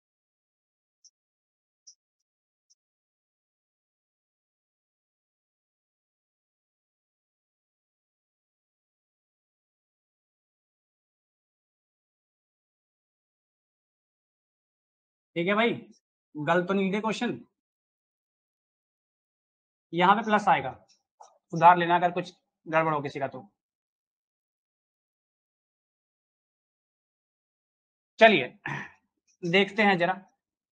ठीक है भाई, गलत तो नहीं लिखे क्वेश्चन, यहाँ पे प्लस आएगा, सुधार लेना अगर कुछ गड़बड़ हो किसी का तो। चलिए देखते हैं जरा,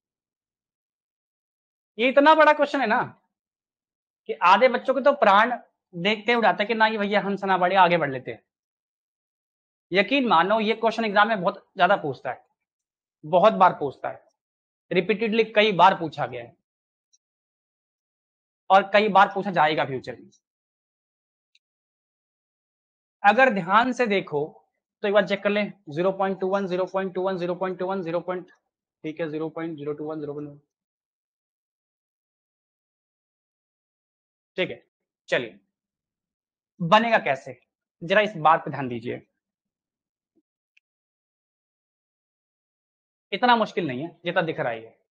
ये इतना बड़ा क्वेश्चन है ना कि आधे बच्चों के तो प्राण देखते उड़ाते कि ना ये भैया हम सना बड़े आगे बढ़ लेते हैं। यकीन मानो ये क्वेश्चन एग्जाम में बहुत ज्यादा पूछता है, बहुत बार पूछता है, रिपीटेडली कई बार पूछा गया है और कई बार पूछा जाएगा फ्यूचर में। अगर ध्यान से देखो तो एक बार चेक कर लें, 0.21 0.21 0.21 0. ठीक है 0.021 0. ठीक है, चलिए बनेगा कैसे, जरा इस बात पे ध्यान दीजिए। इतना मुश्किल नहीं है जितना दिख रहा है।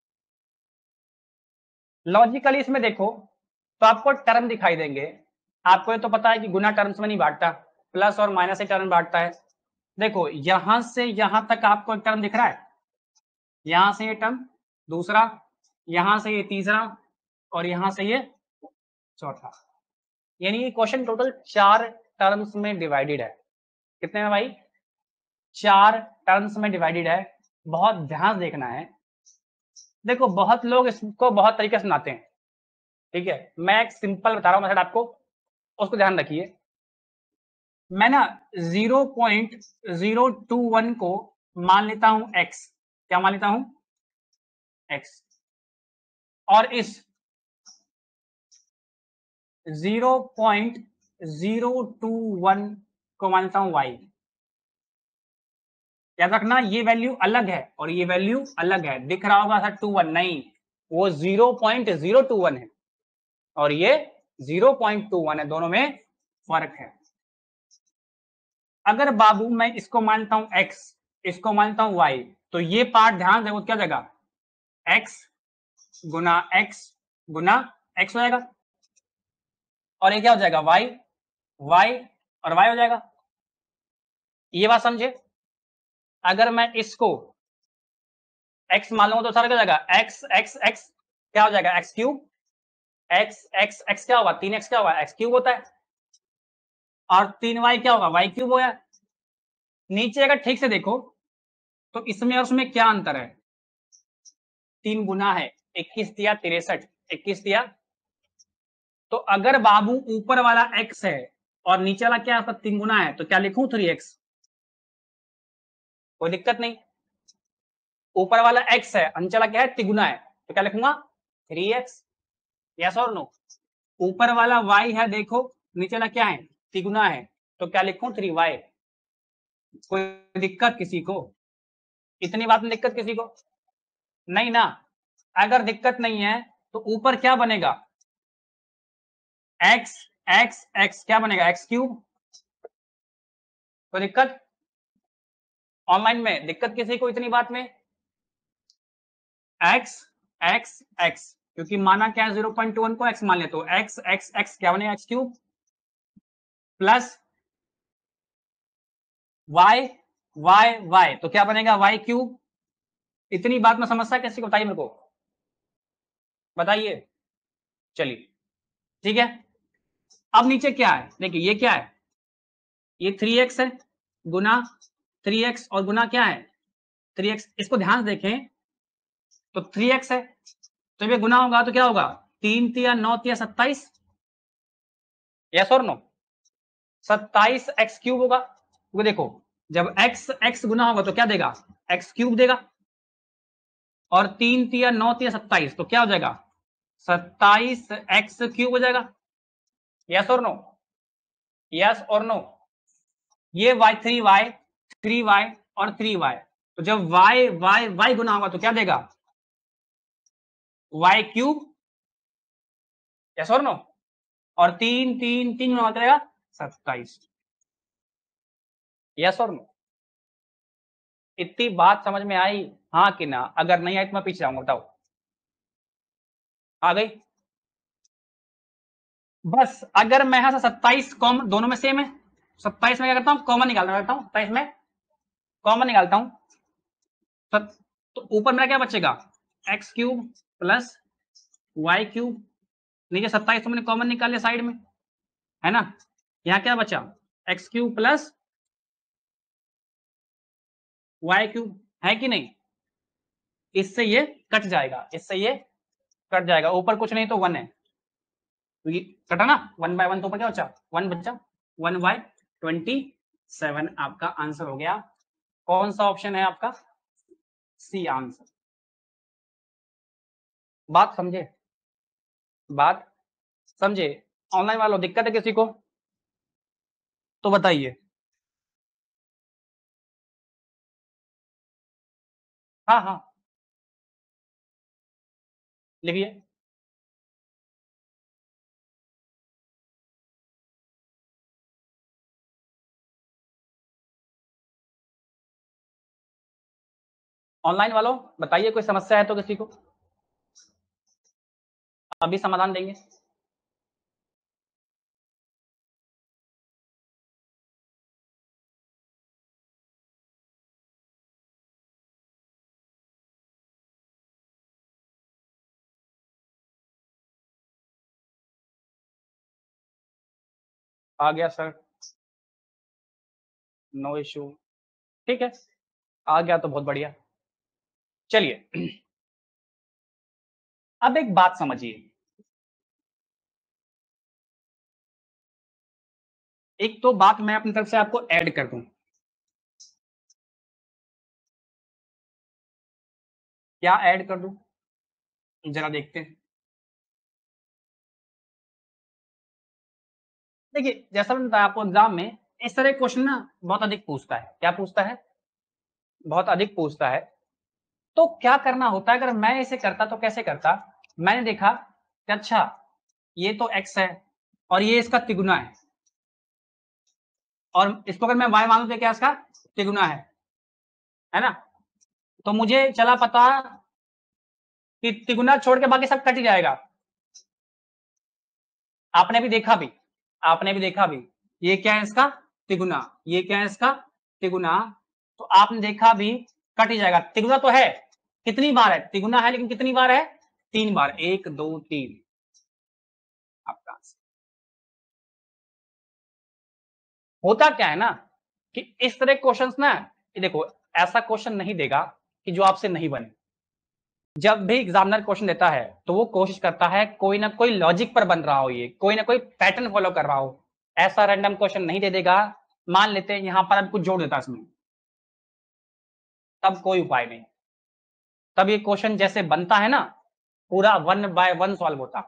लॉजिकली इसमें देखो तो आपको टर्म दिखाई देंगे, आपको ये तो पता है कि गुना टर्म्स में नहीं बांटता, प्लस और माइनस से टर्म बांटता है। देखो यहां से यहां तक आपको एक टर्म दिख रहा है, यहां से ये टर्म दूसरा, यहां से ये तीसरा और यहां से ये चौथा, यानी ये क्वेश्चन टोटल 4 टर्म्स में डिवाइडेड है। कितने में भाई, 4 टर्म्स में डिवाइडेड है। बहुत ध्यान देखना है। देखो बहुत लोग इसको बहुत तरीके से सुनाते हैं, ठीक है, मैं एक सिंपल बता रहा हूं मेथड आपको, उसको ध्यान रखिए। मैं ना 0.021 को मान लेता हूं x, क्या मान लेता हूं x, और इस 0.021 को मान लेता हूं y। याद रखना ये वैल्यू अलग है और ये वैल्यू अलग है, दिख रहा होगा सर 21, नहीं वो 0.021 है और ये 0.21 है, दोनों में फर्क है। अगर बाबू मैं इसको मानता हूं x, इसको मानता हूं y, तो ये पार्ट ध्यान देखो क्या जाएगा, x गुना x गुना x हो जाएगा, और ये क्या हो जाएगा y, y और y हो जाएगा। ये बात समझे। अगर मैं इसको x मान लूंगा तो सारा क्या हो जाएगा, x x x क्या हो जाएगा, x cube, x x x क्या होगा, 3x क्या होगा, x क्यूब होता है, और 3y क्या होगा, y क्यूब होगा। नीचे अगर ठीक से देखो तो इसमें और उसमें क्या अंतर है, 3 गुना है, 21 दिया 63, 21 दिया। तो अगर बाबू ऊपर वाला x है और नीचे वाला क्या है, 3 गुना है, तो क्या लिखूं 3x, कोई दिक्कत नहीं। ऊपर वाला x है, नीचे वाला क्या है, तिगुना है, तो क्या लिखूंगा 3x, यस और नो। ऊपर वाला y है देखो, नीचे वाला क्या है, तिगुना है, तो क्या लिखूं 3y। कोई दिक्कत किसी को, इतनी बात में दिक्कत किसी को नहीं ना। अगर दिक्कत नहीं है तो ऊपर क्या बनेगा, x x x क्या बनेगा, x क्यूब। कोई दिक्कत ऑनलाइन में, दिक्कत किसी को इतनी बात में, x x x, क्योंकि माना क्या है 0.21 को x मान ले, तो x x x क्या बनेगा, x cube plus y y y, तो क्या बनेगा y क्यूब। इतनी बात में समस्या किसी को बताइए मेरे को, बताइए। चलिए ठीक है, अब नीचे क्या है देखिए, ये क्या है, ये 3x है गुना 3x और गुना क्या है 3x, इसको ध्यान से देखें तो 3x है, तो ये गुना होगा तो क्या होगा, 3 तिया 9 तिया 27, यस और नो, 27 एक्स क्यूब होगा। वो देखो जब x x गुना होगा तो क्या देगा, x क्यूब देगा, और 3 तिया 9 तिया 27, तो क्या हो जाएगा 27 एक्स क्यूब हो जाएगा, यस और नो, यस और नो। ये y 3y और 3y, तो जब y y y गुना होगा तो क्या देगा y क्यूब, यस और नो, और 3 3 3 गुना करेगा 27, यस और नो। इतनी बात समझ में आई, हाँ कि ना? अगर नहीं आई तो मैं पीछे जाऊंगा, बताओ। आ गई? बस अगर मैं यहां से 27 कॉमन, दोनों में सेम है, 27 में क्या करता हूँ, कॉमन निकालता हूँ, 27 में कॉमन निकालता हूँ, तो ऊपर मेरा क्या बचेगा, x cube plus y cube, नीचे 27 तो मैंने कॉमन निकाल लिया साइड में, है ना? यहाँ क्या बचा, x cube plus y cube, है कि नहीं? इससे ये कट जाएगा, इससे ये कट जाएगा, ऊपर कुछ नहीं तो 1 है, तो ये कटा ना, 1/1, तो ऊपर क्या बचा, 1 बचा, 1/27 आपका आंसर हो गया। कौन सा ऑप्शन है आपका, सी आंसर। बात समझे, बात समझे? ऑनलाइन वालों दिक्कत है किसी को तो बताइए। हाँ हाँ, लिखिए। ऑनलाइन वालों बताइए, कोई समस्या है तो किसी को, अभी समाधान देंगे। आ गया सर, नो इश्यू, ठीक है, आ गया तो बहुत बढ़िया। चलिए अब एक बात समझिए, एक तो बात मैं अपनी तरफ से आपको ऐड कर दूं, क्या ऐड कर दूं, जरा देखते हैं। देखिए जैसा मैंने बताया आपको, एग्जाम में इस तरह क्वेश्चन ना बहुत अधिक पूछता है, क्या पूछता है, बहुत अधिक पूछता है। तो क्या करना होता है, अगर मैं इसे करता तो कैसे करता, मैंने देखा कि अच्छा ये तो x है और ये इसका तिगुना और इसको अगर मैं y मानूं तो क्या इसका तिगुना है ना? तो मुझे चला पता कि तिगुना छोड़ के बाकी सब कट ही जाएगा। आपने भी देखा भी, आपने भी देखा भी, ये क्या है इसका तिगुना, ये क्या है इसका तिगुना, तो आपने देखा भी कट ही जाएगा, तिगुना तो है, कितनी बार है, तिगुना है लेकिन कितनी बार है, 3 बार, 1 2 3 आपका। होता क्या है ना कि इस तरह क्वेश्चंस ना, ये देखो ऐसा क्वेश्चन नहीं देगा कि जो आपसे नहीं बने। जब भी एग्जामिनर क्वेश्चन देता है तो वो कोशिश करता है कोई ना कोई लॉजिक पर बन रहा हो, ये कोई ना कोई पैटर्न फॉलो कर रहा हो, ऐसा रैंडम क्वेश्चन नहीं दे देगा। मान लेते हैं यहां पर अब कुछ जोड़ देता इसमें, तब कोई उपाय नहीं, तब ये क्वेश्चन जैसे बनता है ना पूरा 1/1 सॉल्व होता,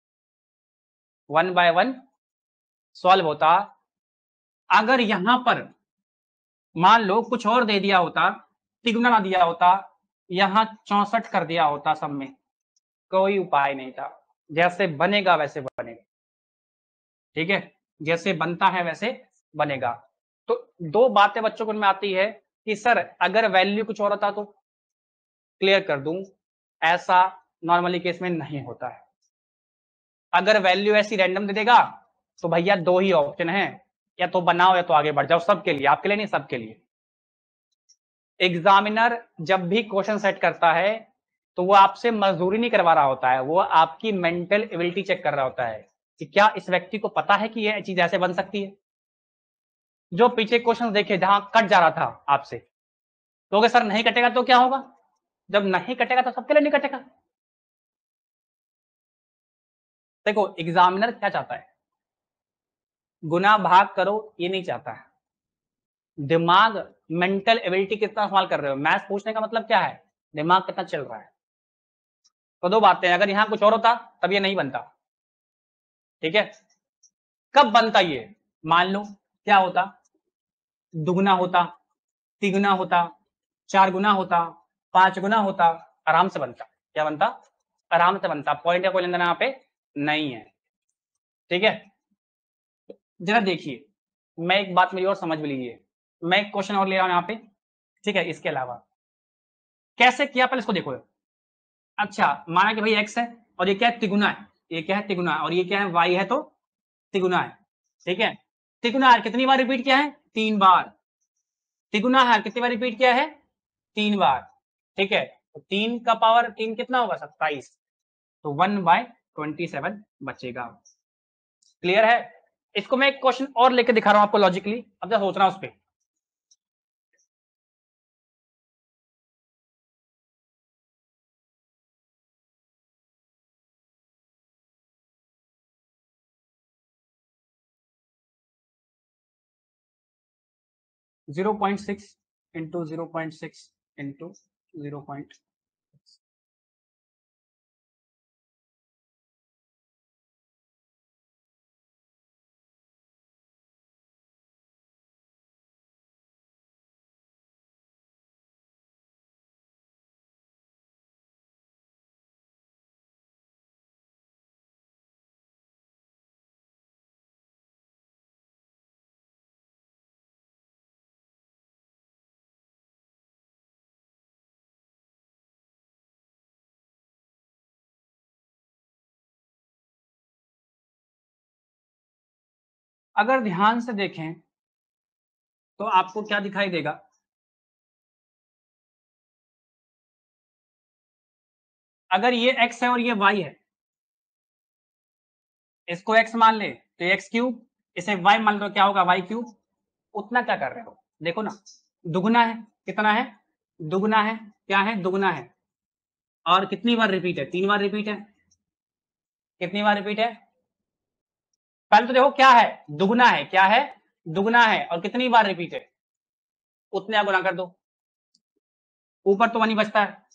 1/1 सॉल्व होता। अगर यहां पर मान लो कुछ और दे दिया होता, तिगुना ना दिया होता, यहां 64 कर दिया होता, सब में कोई उपाय नहीं था, जैसे बनेगा वैसे बनेगा, ठीक है, जैसे बनता है वैसे बनेगा। तो दो बातें बच्चों को में आती है कि सर अगर वैल्यू कुछ और होता तो, क्लियर कर दूं, ऐसा नॉर्मली केस में नहीं होता है। अगर वैल्यू ऐसी रैंडम दे देगा तो भैया दो ही ऑप्शन है, या तो बनाओ या तो आगे बढ़ जाओ, सबके लिए, आपके लिए नहीं सबके लिए। एग्जामिनर जब भी क्वेश्चन सेट करता है तो वो आपसे मजदूरी नहीं करवा रहा होता है, वो आपकी मेंटल एबिलिटी चेक कर रहा होता है कि क्या इस व्यक्ति को पता है कि यह चीज ऐसे बन सकती है। जो पीछे क्वेश्चन देखे जहां कट जा रहा था आपसे, तो अगर सर नहीं कटेगा तो क्या होगा, जब नहीं कटेगा तो सबके लिए नहीं कटेगा। देखो एग्जामिनर क्या चाहता है, गुना भाग करो ये नहीं चाहता है, दिमाग, मेंटल एबिलिटी कितना इस्तेमाल कर रहे हो, मैथ्स पूछने का मतलब क्या है, दिमाग कितना चल रहा है। तो दो बातें, अगर यहां कुछ और होता तब ये नहीं बनता, ठीक है। कब बनता ये, मान लो क्या होता, दुगुना होता, तिगुना होता, 4 गुना होता, 5 गुना होता, आराम से बनता, क्या बनता, आराम से बनता, पॉइंट का कोई लेना यहाँ पे नहीं है, ठीक है। जरा देखिए, मैं एक बात मेरी और समझ में लीजिए, मैं एक क्वेश्चन और ले रहा हूं यहाँ पे, ठीक है, इसके अलावा कैसे किया पहले इसको देखो। अच्छा, माना कि भाई x है और ये क्या है, तिगुना है, ये क्या है, तिगुना, और ये क्या है, y है, तो तिगुना है। ठीक है, तिगुना है, कितनी बार रिपीट किया है, 3 बार। तिगुना है, कितनी बार रिपीट किया है, 3 बार। ठीक है, तो 3 का पावर 3 कितना होगा, 27, तो 1/27 बचेगा। क्लियर है। इसको मैं एक क्वेश्चन और लेके दिखा रहा हूं आपको लॉजिकली, अब जरा सोचना उस पर। 0.6 इंटू 0.6 इंटू 0. अगर ध्यान से देखें तो आपको क्या दिखाई देगा, अगर ये x है और ये y है, इसको x मान ले तो x क्यूब, इसे y मान लो, क्या होगा, y क्यूब। उतना क्या कर रहे हो, देखो ना, दुगुना है, कितना है, दुगुना है, क्या है, दुगुना है, और कितनी बार रिपीट है, 3 बार रिपीट है। कितनी बार रिपीट है, पहले तो देखो क्या है, दुगुना है, क्या है, दुगुना है, और कितनी बार रिपीट है, उतने गुना कर दो, ऊपर तो 1 ही बचता है।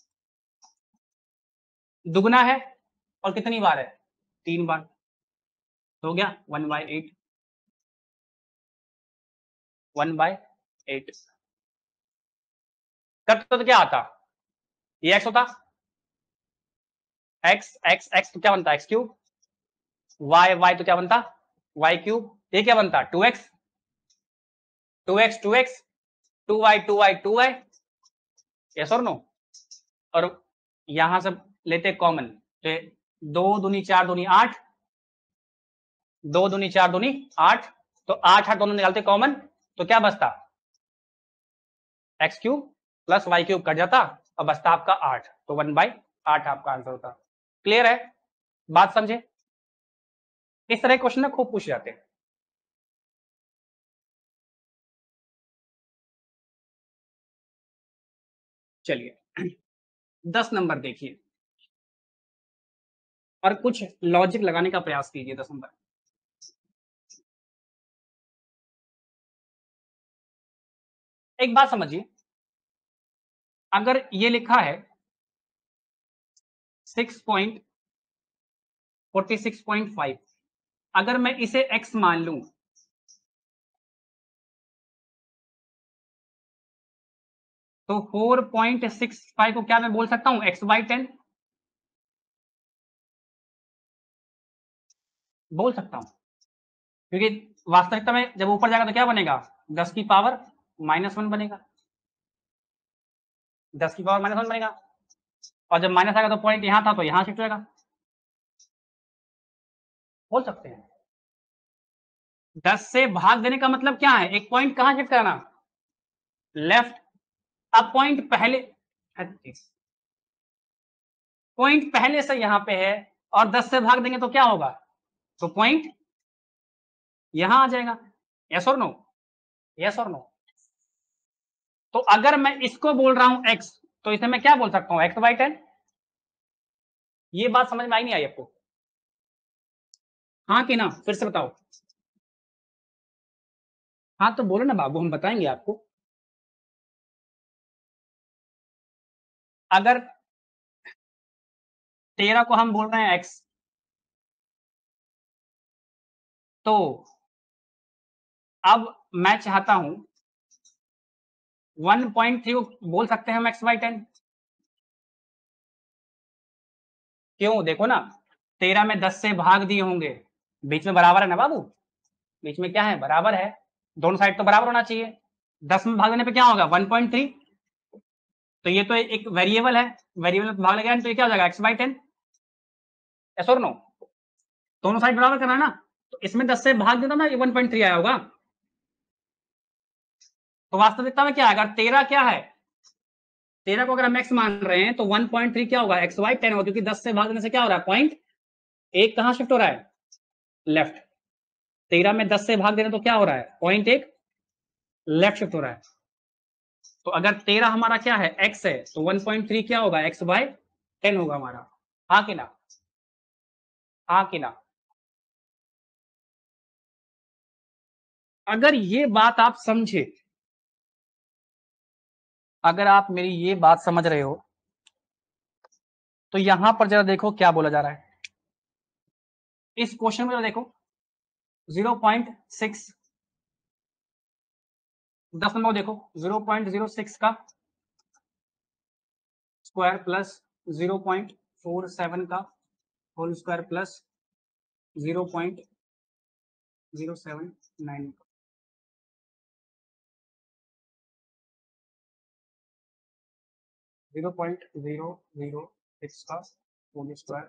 दुगुना है और कितनी बार है, 3 बार, तो हो गया 1/8, 1/8। करते तो क्या आता, ये x होता, x x x तो क्या बनता है, x क्यूब, y y तो क्या बनता, y क्यूब, ये क्या बनता, 2x 2x 2x 2y 2y 2y, yes और नो। और यहां से लेते कॉमन, तो 2 दूनी 4 दूनी 8, 2 दूनी 4 दूनी 8, तो 8 8 दोनों निकालते कॉमन, तो क्या बचता, x cube plus y cube cut जाता और बचता आपका 8, तो 1/8 आपका आंसर होता। क्लियर है, बात समझे। इस तरह के क्वेश्चन ना खूब पूछ जाते हैं। चलिए 10 नंबर देखिए, और कुछ लॉजिक लगाने का प्रयास कीजिए। 10 नंबर, एक बात समझिए, अगर ये लिखा है 6.46.5, अगर मैं इसे x मान लूं, तो 4.65 को क्या मैं बोल सकता हूं, x/10 बोल सकता हूं, क्योंकि वास्तविकता में जब ऊपर जाएगा तो क्या बनेगा, 10 की पावर -1 बनेगा, 10 की पावर -1 बनेगा, और जब माइनस आएगा तो पॉइंट यहां था तो यहां शिफ्ट होगा, बोल सकते हैं। 10 से भाग देने का मतलब क्या है, एक पॉइंट कहां शिफ्ट करना, लेफ्ट। अब पॉइंट पहले से यहां पे है, और 10 से भाग देंगे तो क्या होगा, तो पॉइंट यहां आ जाएगा, यस और नो, यस और नो। तो अगर मैं इसको बोल रहा हूं x, तो इसे मैं क्या बोल सकता हूं, x/10। ये बात समझ में आई नहीं आई आपको, हाँ कि ना, फिर से बताओ। हाँ तो बोलो ना बाबू, हम बताएंगे आपको। अगर 13 को हम बोल रहे हैं x, तो अब मैं चाहता हूं 1.3 को बोल सकते हैं हम x/10, क्यों, देखो ना, 13 में 10 से भाग दिए होंगे, बीच में बराबर है ना बाबू, बीच में क्या है, बराबर है, दोनों साइड तो बराबर होना चाहिए, 10 में भाग देने पे क्या होगा, 1.3, तो ये तो एक वेरिएबल है, वेरिएबल भाग लगेगा, तो ये क्या हो जाएगा x/10, यस और नो? दोनों साइड बराबर करना है ना, तो इसमें 10 से भाग देता ना, ये 1.3 आया होगा। तो वास्तविकता में क्या है, अगर 13 क्या है, 13 को अगर हम x मान रहे हैं तो 1.3 क्या होगा, x/10 होगा, क्योंकि 10 से भाग देने से क्या हो रहा है, पॉइंट एक कहां शिफ्ट हो रहा है, लेफ्ट। 13 में 10 से भाग देने तो क्या हो रहा है, पॉइंट एक लेफ्ट शिफ्ट हो रहा है। तो अगर 13 हमारा क्या है, x है, तो 1.3 क्या होगा, x/10 होगा हमारा। हाँ कि ना, हाँ कि ना? अगर ये बात आप समझे, अगर आप मेरी ये बात समझ रहे हो, तो यहां पर जरा देखो क्या बोला जा रहा है इस क्वेश्चन में, जरा देखो 0.6, 10 नंबर देखो, 0.06 का स्क्वायर प्लस 0.47 का होल स्क्वायर प्लस 0.079 का। Zero point zero zero six का होल स्क्वायर,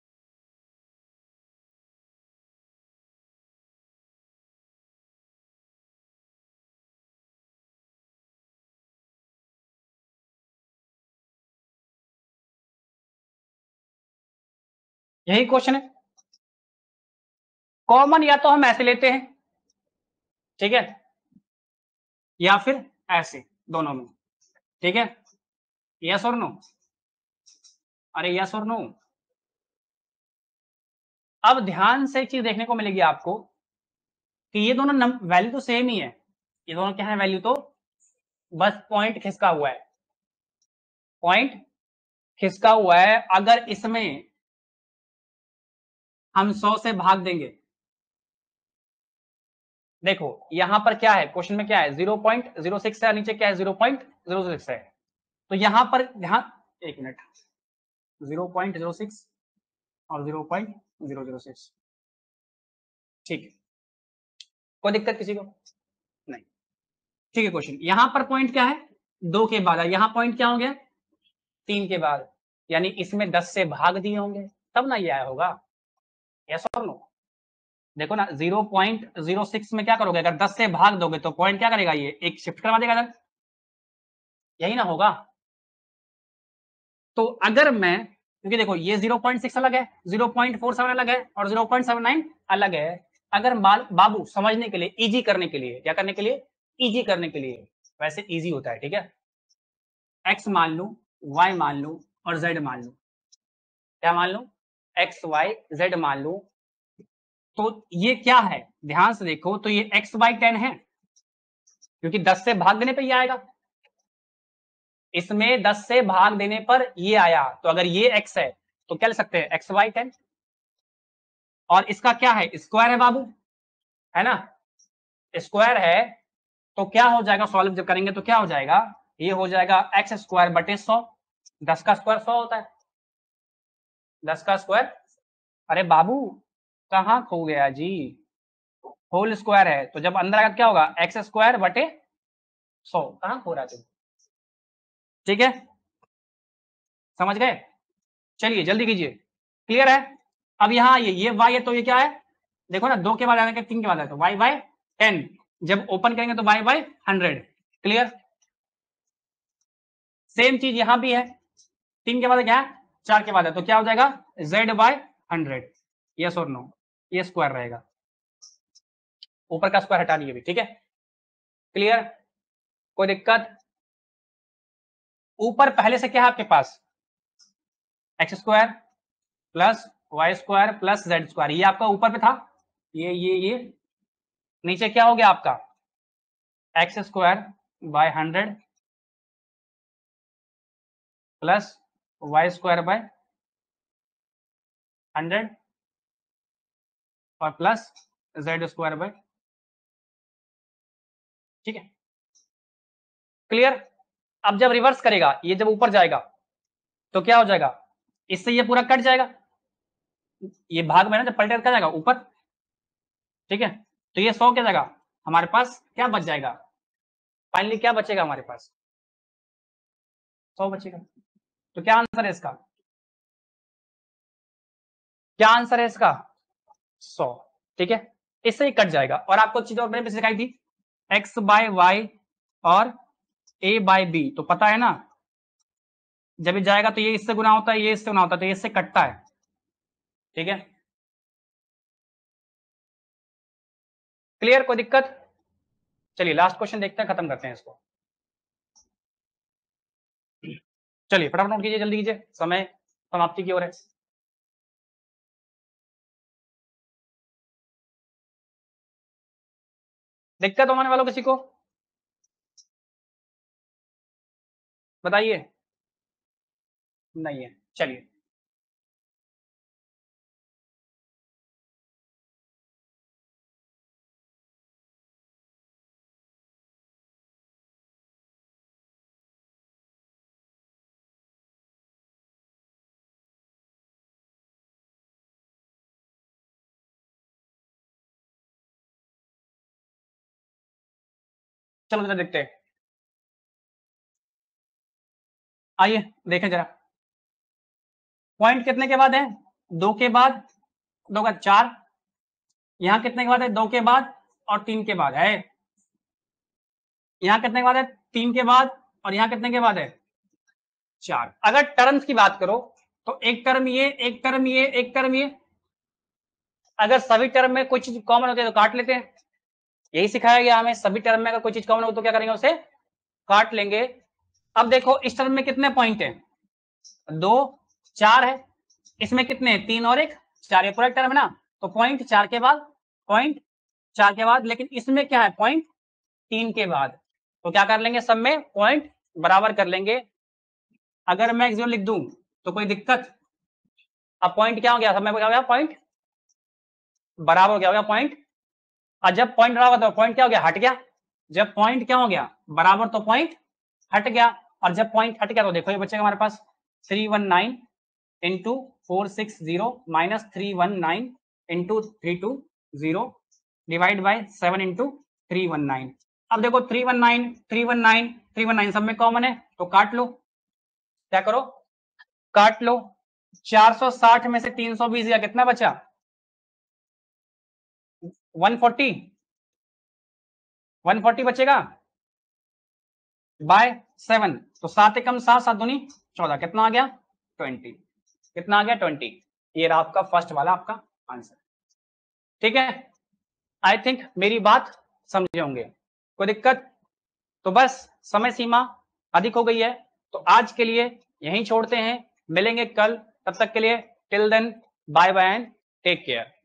यही क्वेश्चन है। कॉमन या तो हम ऐसे लेते हैं, ठीक है, या फिर ऐसे, दोनों में, ठीक है, यस और नो? अरे यस और नो? अब ध्यान से एक चीज देखने को मिलेगी आपको कि ये दोनों वैल्यू तो सेम ही है, ये दोनों क्या है वैल्यू, तो बस पॉइंट खिसका हुआ है, पॉइंट खिसका हुआ है। अगर इसमें हम 100 से भाग देंगे, देखो यहां पर क्या है, क्वेश्चन में क्या है, 0.06 है, नीचे क्या है, 0.06 है। तो यहां पर ध्यान, एक मिनट, 0.06 और 0.006, ठीक है, कोई दिक्कत किसी को नहीं, ठीक है। क्वेश्चन यहां पर पॉइंट क्या है, 2 के बाद, यहां पॉइंट क्या हो गया, 3 के बाद, यानी इसमें 10 से भाग दिए होंगे, तब ना ये आया होगा, यस और नो? देखो ना, 0.06 में क्या करोगे, अगर 10 से भाग दोगे तो पॉइंट क्या करेगा, ये एक शिफ्ट करवा देगा इधर, यही ना होगा? तो अगर मैं, क्योंकि देखो ये 0.6 अलग है, 0.47 अलग है, और 0.79 अलग है। अगर बाबू समझने के लिए, इजी करने के लिए, क्या करने के लिए, इजी करने के लिए, वैसे इजी होता है, ठीक है, x मान लू, y मान लू और z मान लू, क्या मान लू, x y z मान लू। तो ये क्या है, ध्यान से देखो, तो ये x/10 है, क्योंकि 10 से भाग देने पे ये आएगा, इसमें 10 से भाग देने पर ये आया, तो अगर ये x है तो क्या लिख सकते हैं, x/10। और इसका क्या है, स्क्वायर है बाबू, है ना, स्क्वायर है, तो क्या हो जाएगा, सॉल्व जब करेंगे तो क्या हो जाएगा, ये हो जाएगा x² / 100, 10 का स्क्वायर 100 होता है, 10 का स्क्वायर, अरे बाबू कहाँ खो गया जी, होल स्क्वायर है, तो जब अंदर आएगा क्या होगा, x² / 100, कहाँ खो रहा है तुम, ठीक है, समझ गए? चलिए जल्दी कीजिए, क्लियर है? अब यहाँ ये y है, तो ये क्या है, देखो ना, 2 के बाद आने के 3 के बाद आए तो y/10, जब ओपन करेंगे तो y/100, क्लियर? सेम चीज यहां भी है, 3 के बाद क्या है, 4 के बाद है, तो क्या हो जाएगा, z/100, यस और नो? ये स्क्वायर रहेगा, ऊपर का स्क्वायर हटा दिए भी, ठीक है, क्लियर, कोई दिक्कत? ऊपर पहले से क्या है आपके पास, x² plus y² plus z², ये आपका ऊपर पे था, ये नीचे क्या हो गया आपका, x² / 100 प्लस y²/100 और प्लस z², ठीक है, क्लियर? अब जब रिवर्स करेगा, ये जब ऊपर जाएगा तो क्या हो जाएगा, इससे ये पूरा कट जाएगा, ये भाग में ना जब पलटेगा क्या जाएगा, ऊपर, ठीक है, तो ये 100 क्या जाएगा, हमारे पास क्या बच जाएगा, फाइनली क्या बचेगा हमारे पास, 100 बचेगा। तो क्या आंसर है इसका? क्या आंसर है इसका? 100। ठीक है, इससे ही कट जाएगा। और आपको चीज और मैंने सिखाई थी, x बाय वाई और a बाय बी, तो पता है ना, जब ये जाएगा तो ये इससे गुना होता है, ये इससे गुना होता है, तो ये इससे कटता है। ठीक है, क्लियर? कोई दिक्कत? चलिए लास्ट क्वेश्चन देखते हैं, खत्म करते हैं इसको। चलिए फटाफट नोट कीजिए, जल्दी कीजिए, समय समाप्ति की ओर है। दिक्कत होने वालों किसी को बताइए। नहीं है, चलिए। चलो जरा देखते हैं, आइए देखें जरा। पॉइंट कितने के बाद है? 2 के बाद, 2 का 4। यहाँ कितने के बाद है? 2 के बाद और 3 के बाद है। यहाँ कितने के बाद है? 3 के बाद। और यहाँ कितने के बाद है? 4। अगर टर्म्स की बात करो तो एक टर्म ये, एक टर्म ये, एक टर्म ये। अगर सभी टर्म में कोई चीज कॉमन होती है तो काट लेते हैं, यही सिखाया गया हमें। सभी टर्म में अगर कोई चीज कॉमन हो तो क्या करेंगे? उसे काट लेंगे। अब देखो इस टर्म में कितने पॉइंट है? 2, 4 है। इसमें कितने? 3 और 1, 4। ये पूरा टर्म है ना, तो पॉइंट 4 के बाद, पॉइंट 4 के बाद। लेकिन इसमें क्या है? पॉइंट 3 के बाद। तो क्या कर लेंगे? सब में पॉइंट बराबर कर लेंगे। अगर मैं 0 लिख दूं तो कोई दिक्कत? अब पॉइंट क्या हो गया? सब में क्या हो गया? पॉइंट बराबर हो गया, पॉइंट। और जब पॉइंट बराबर तो पॉइंट क्या हो गया? हट गया। जब पॉइंट क्या हो गया? बराबर, तो पॉइंट हट गया। और जब पॉइंट हट गया तो देखो ये बचेगा हमारे पास 319 into 460 minus 319 into 320 divide by 7 into 319। अब देखो 319 319 319 सब में कॉमन है, तो काट लो। क्या करो? काट लो। 460 में से 320 या कितना बचा? 140। 140 बचेगा बाय 7। तो 7 एकम 7, 7 दूनी 14। कितना आ गया? 20। कितना आ गया? 20। ये रहा आपका फर्स्ट वाला आपका आंसर। ठीक है, आई थिंक मेरी बात समझे होंगे। कोई दिक्कत? तो बस समय सीमा अधिक हो गई है, तो आज के लिए यहीं छोड़ते हैं। मिलेंगे कल, तब तक के लिए till then bye bye and take care.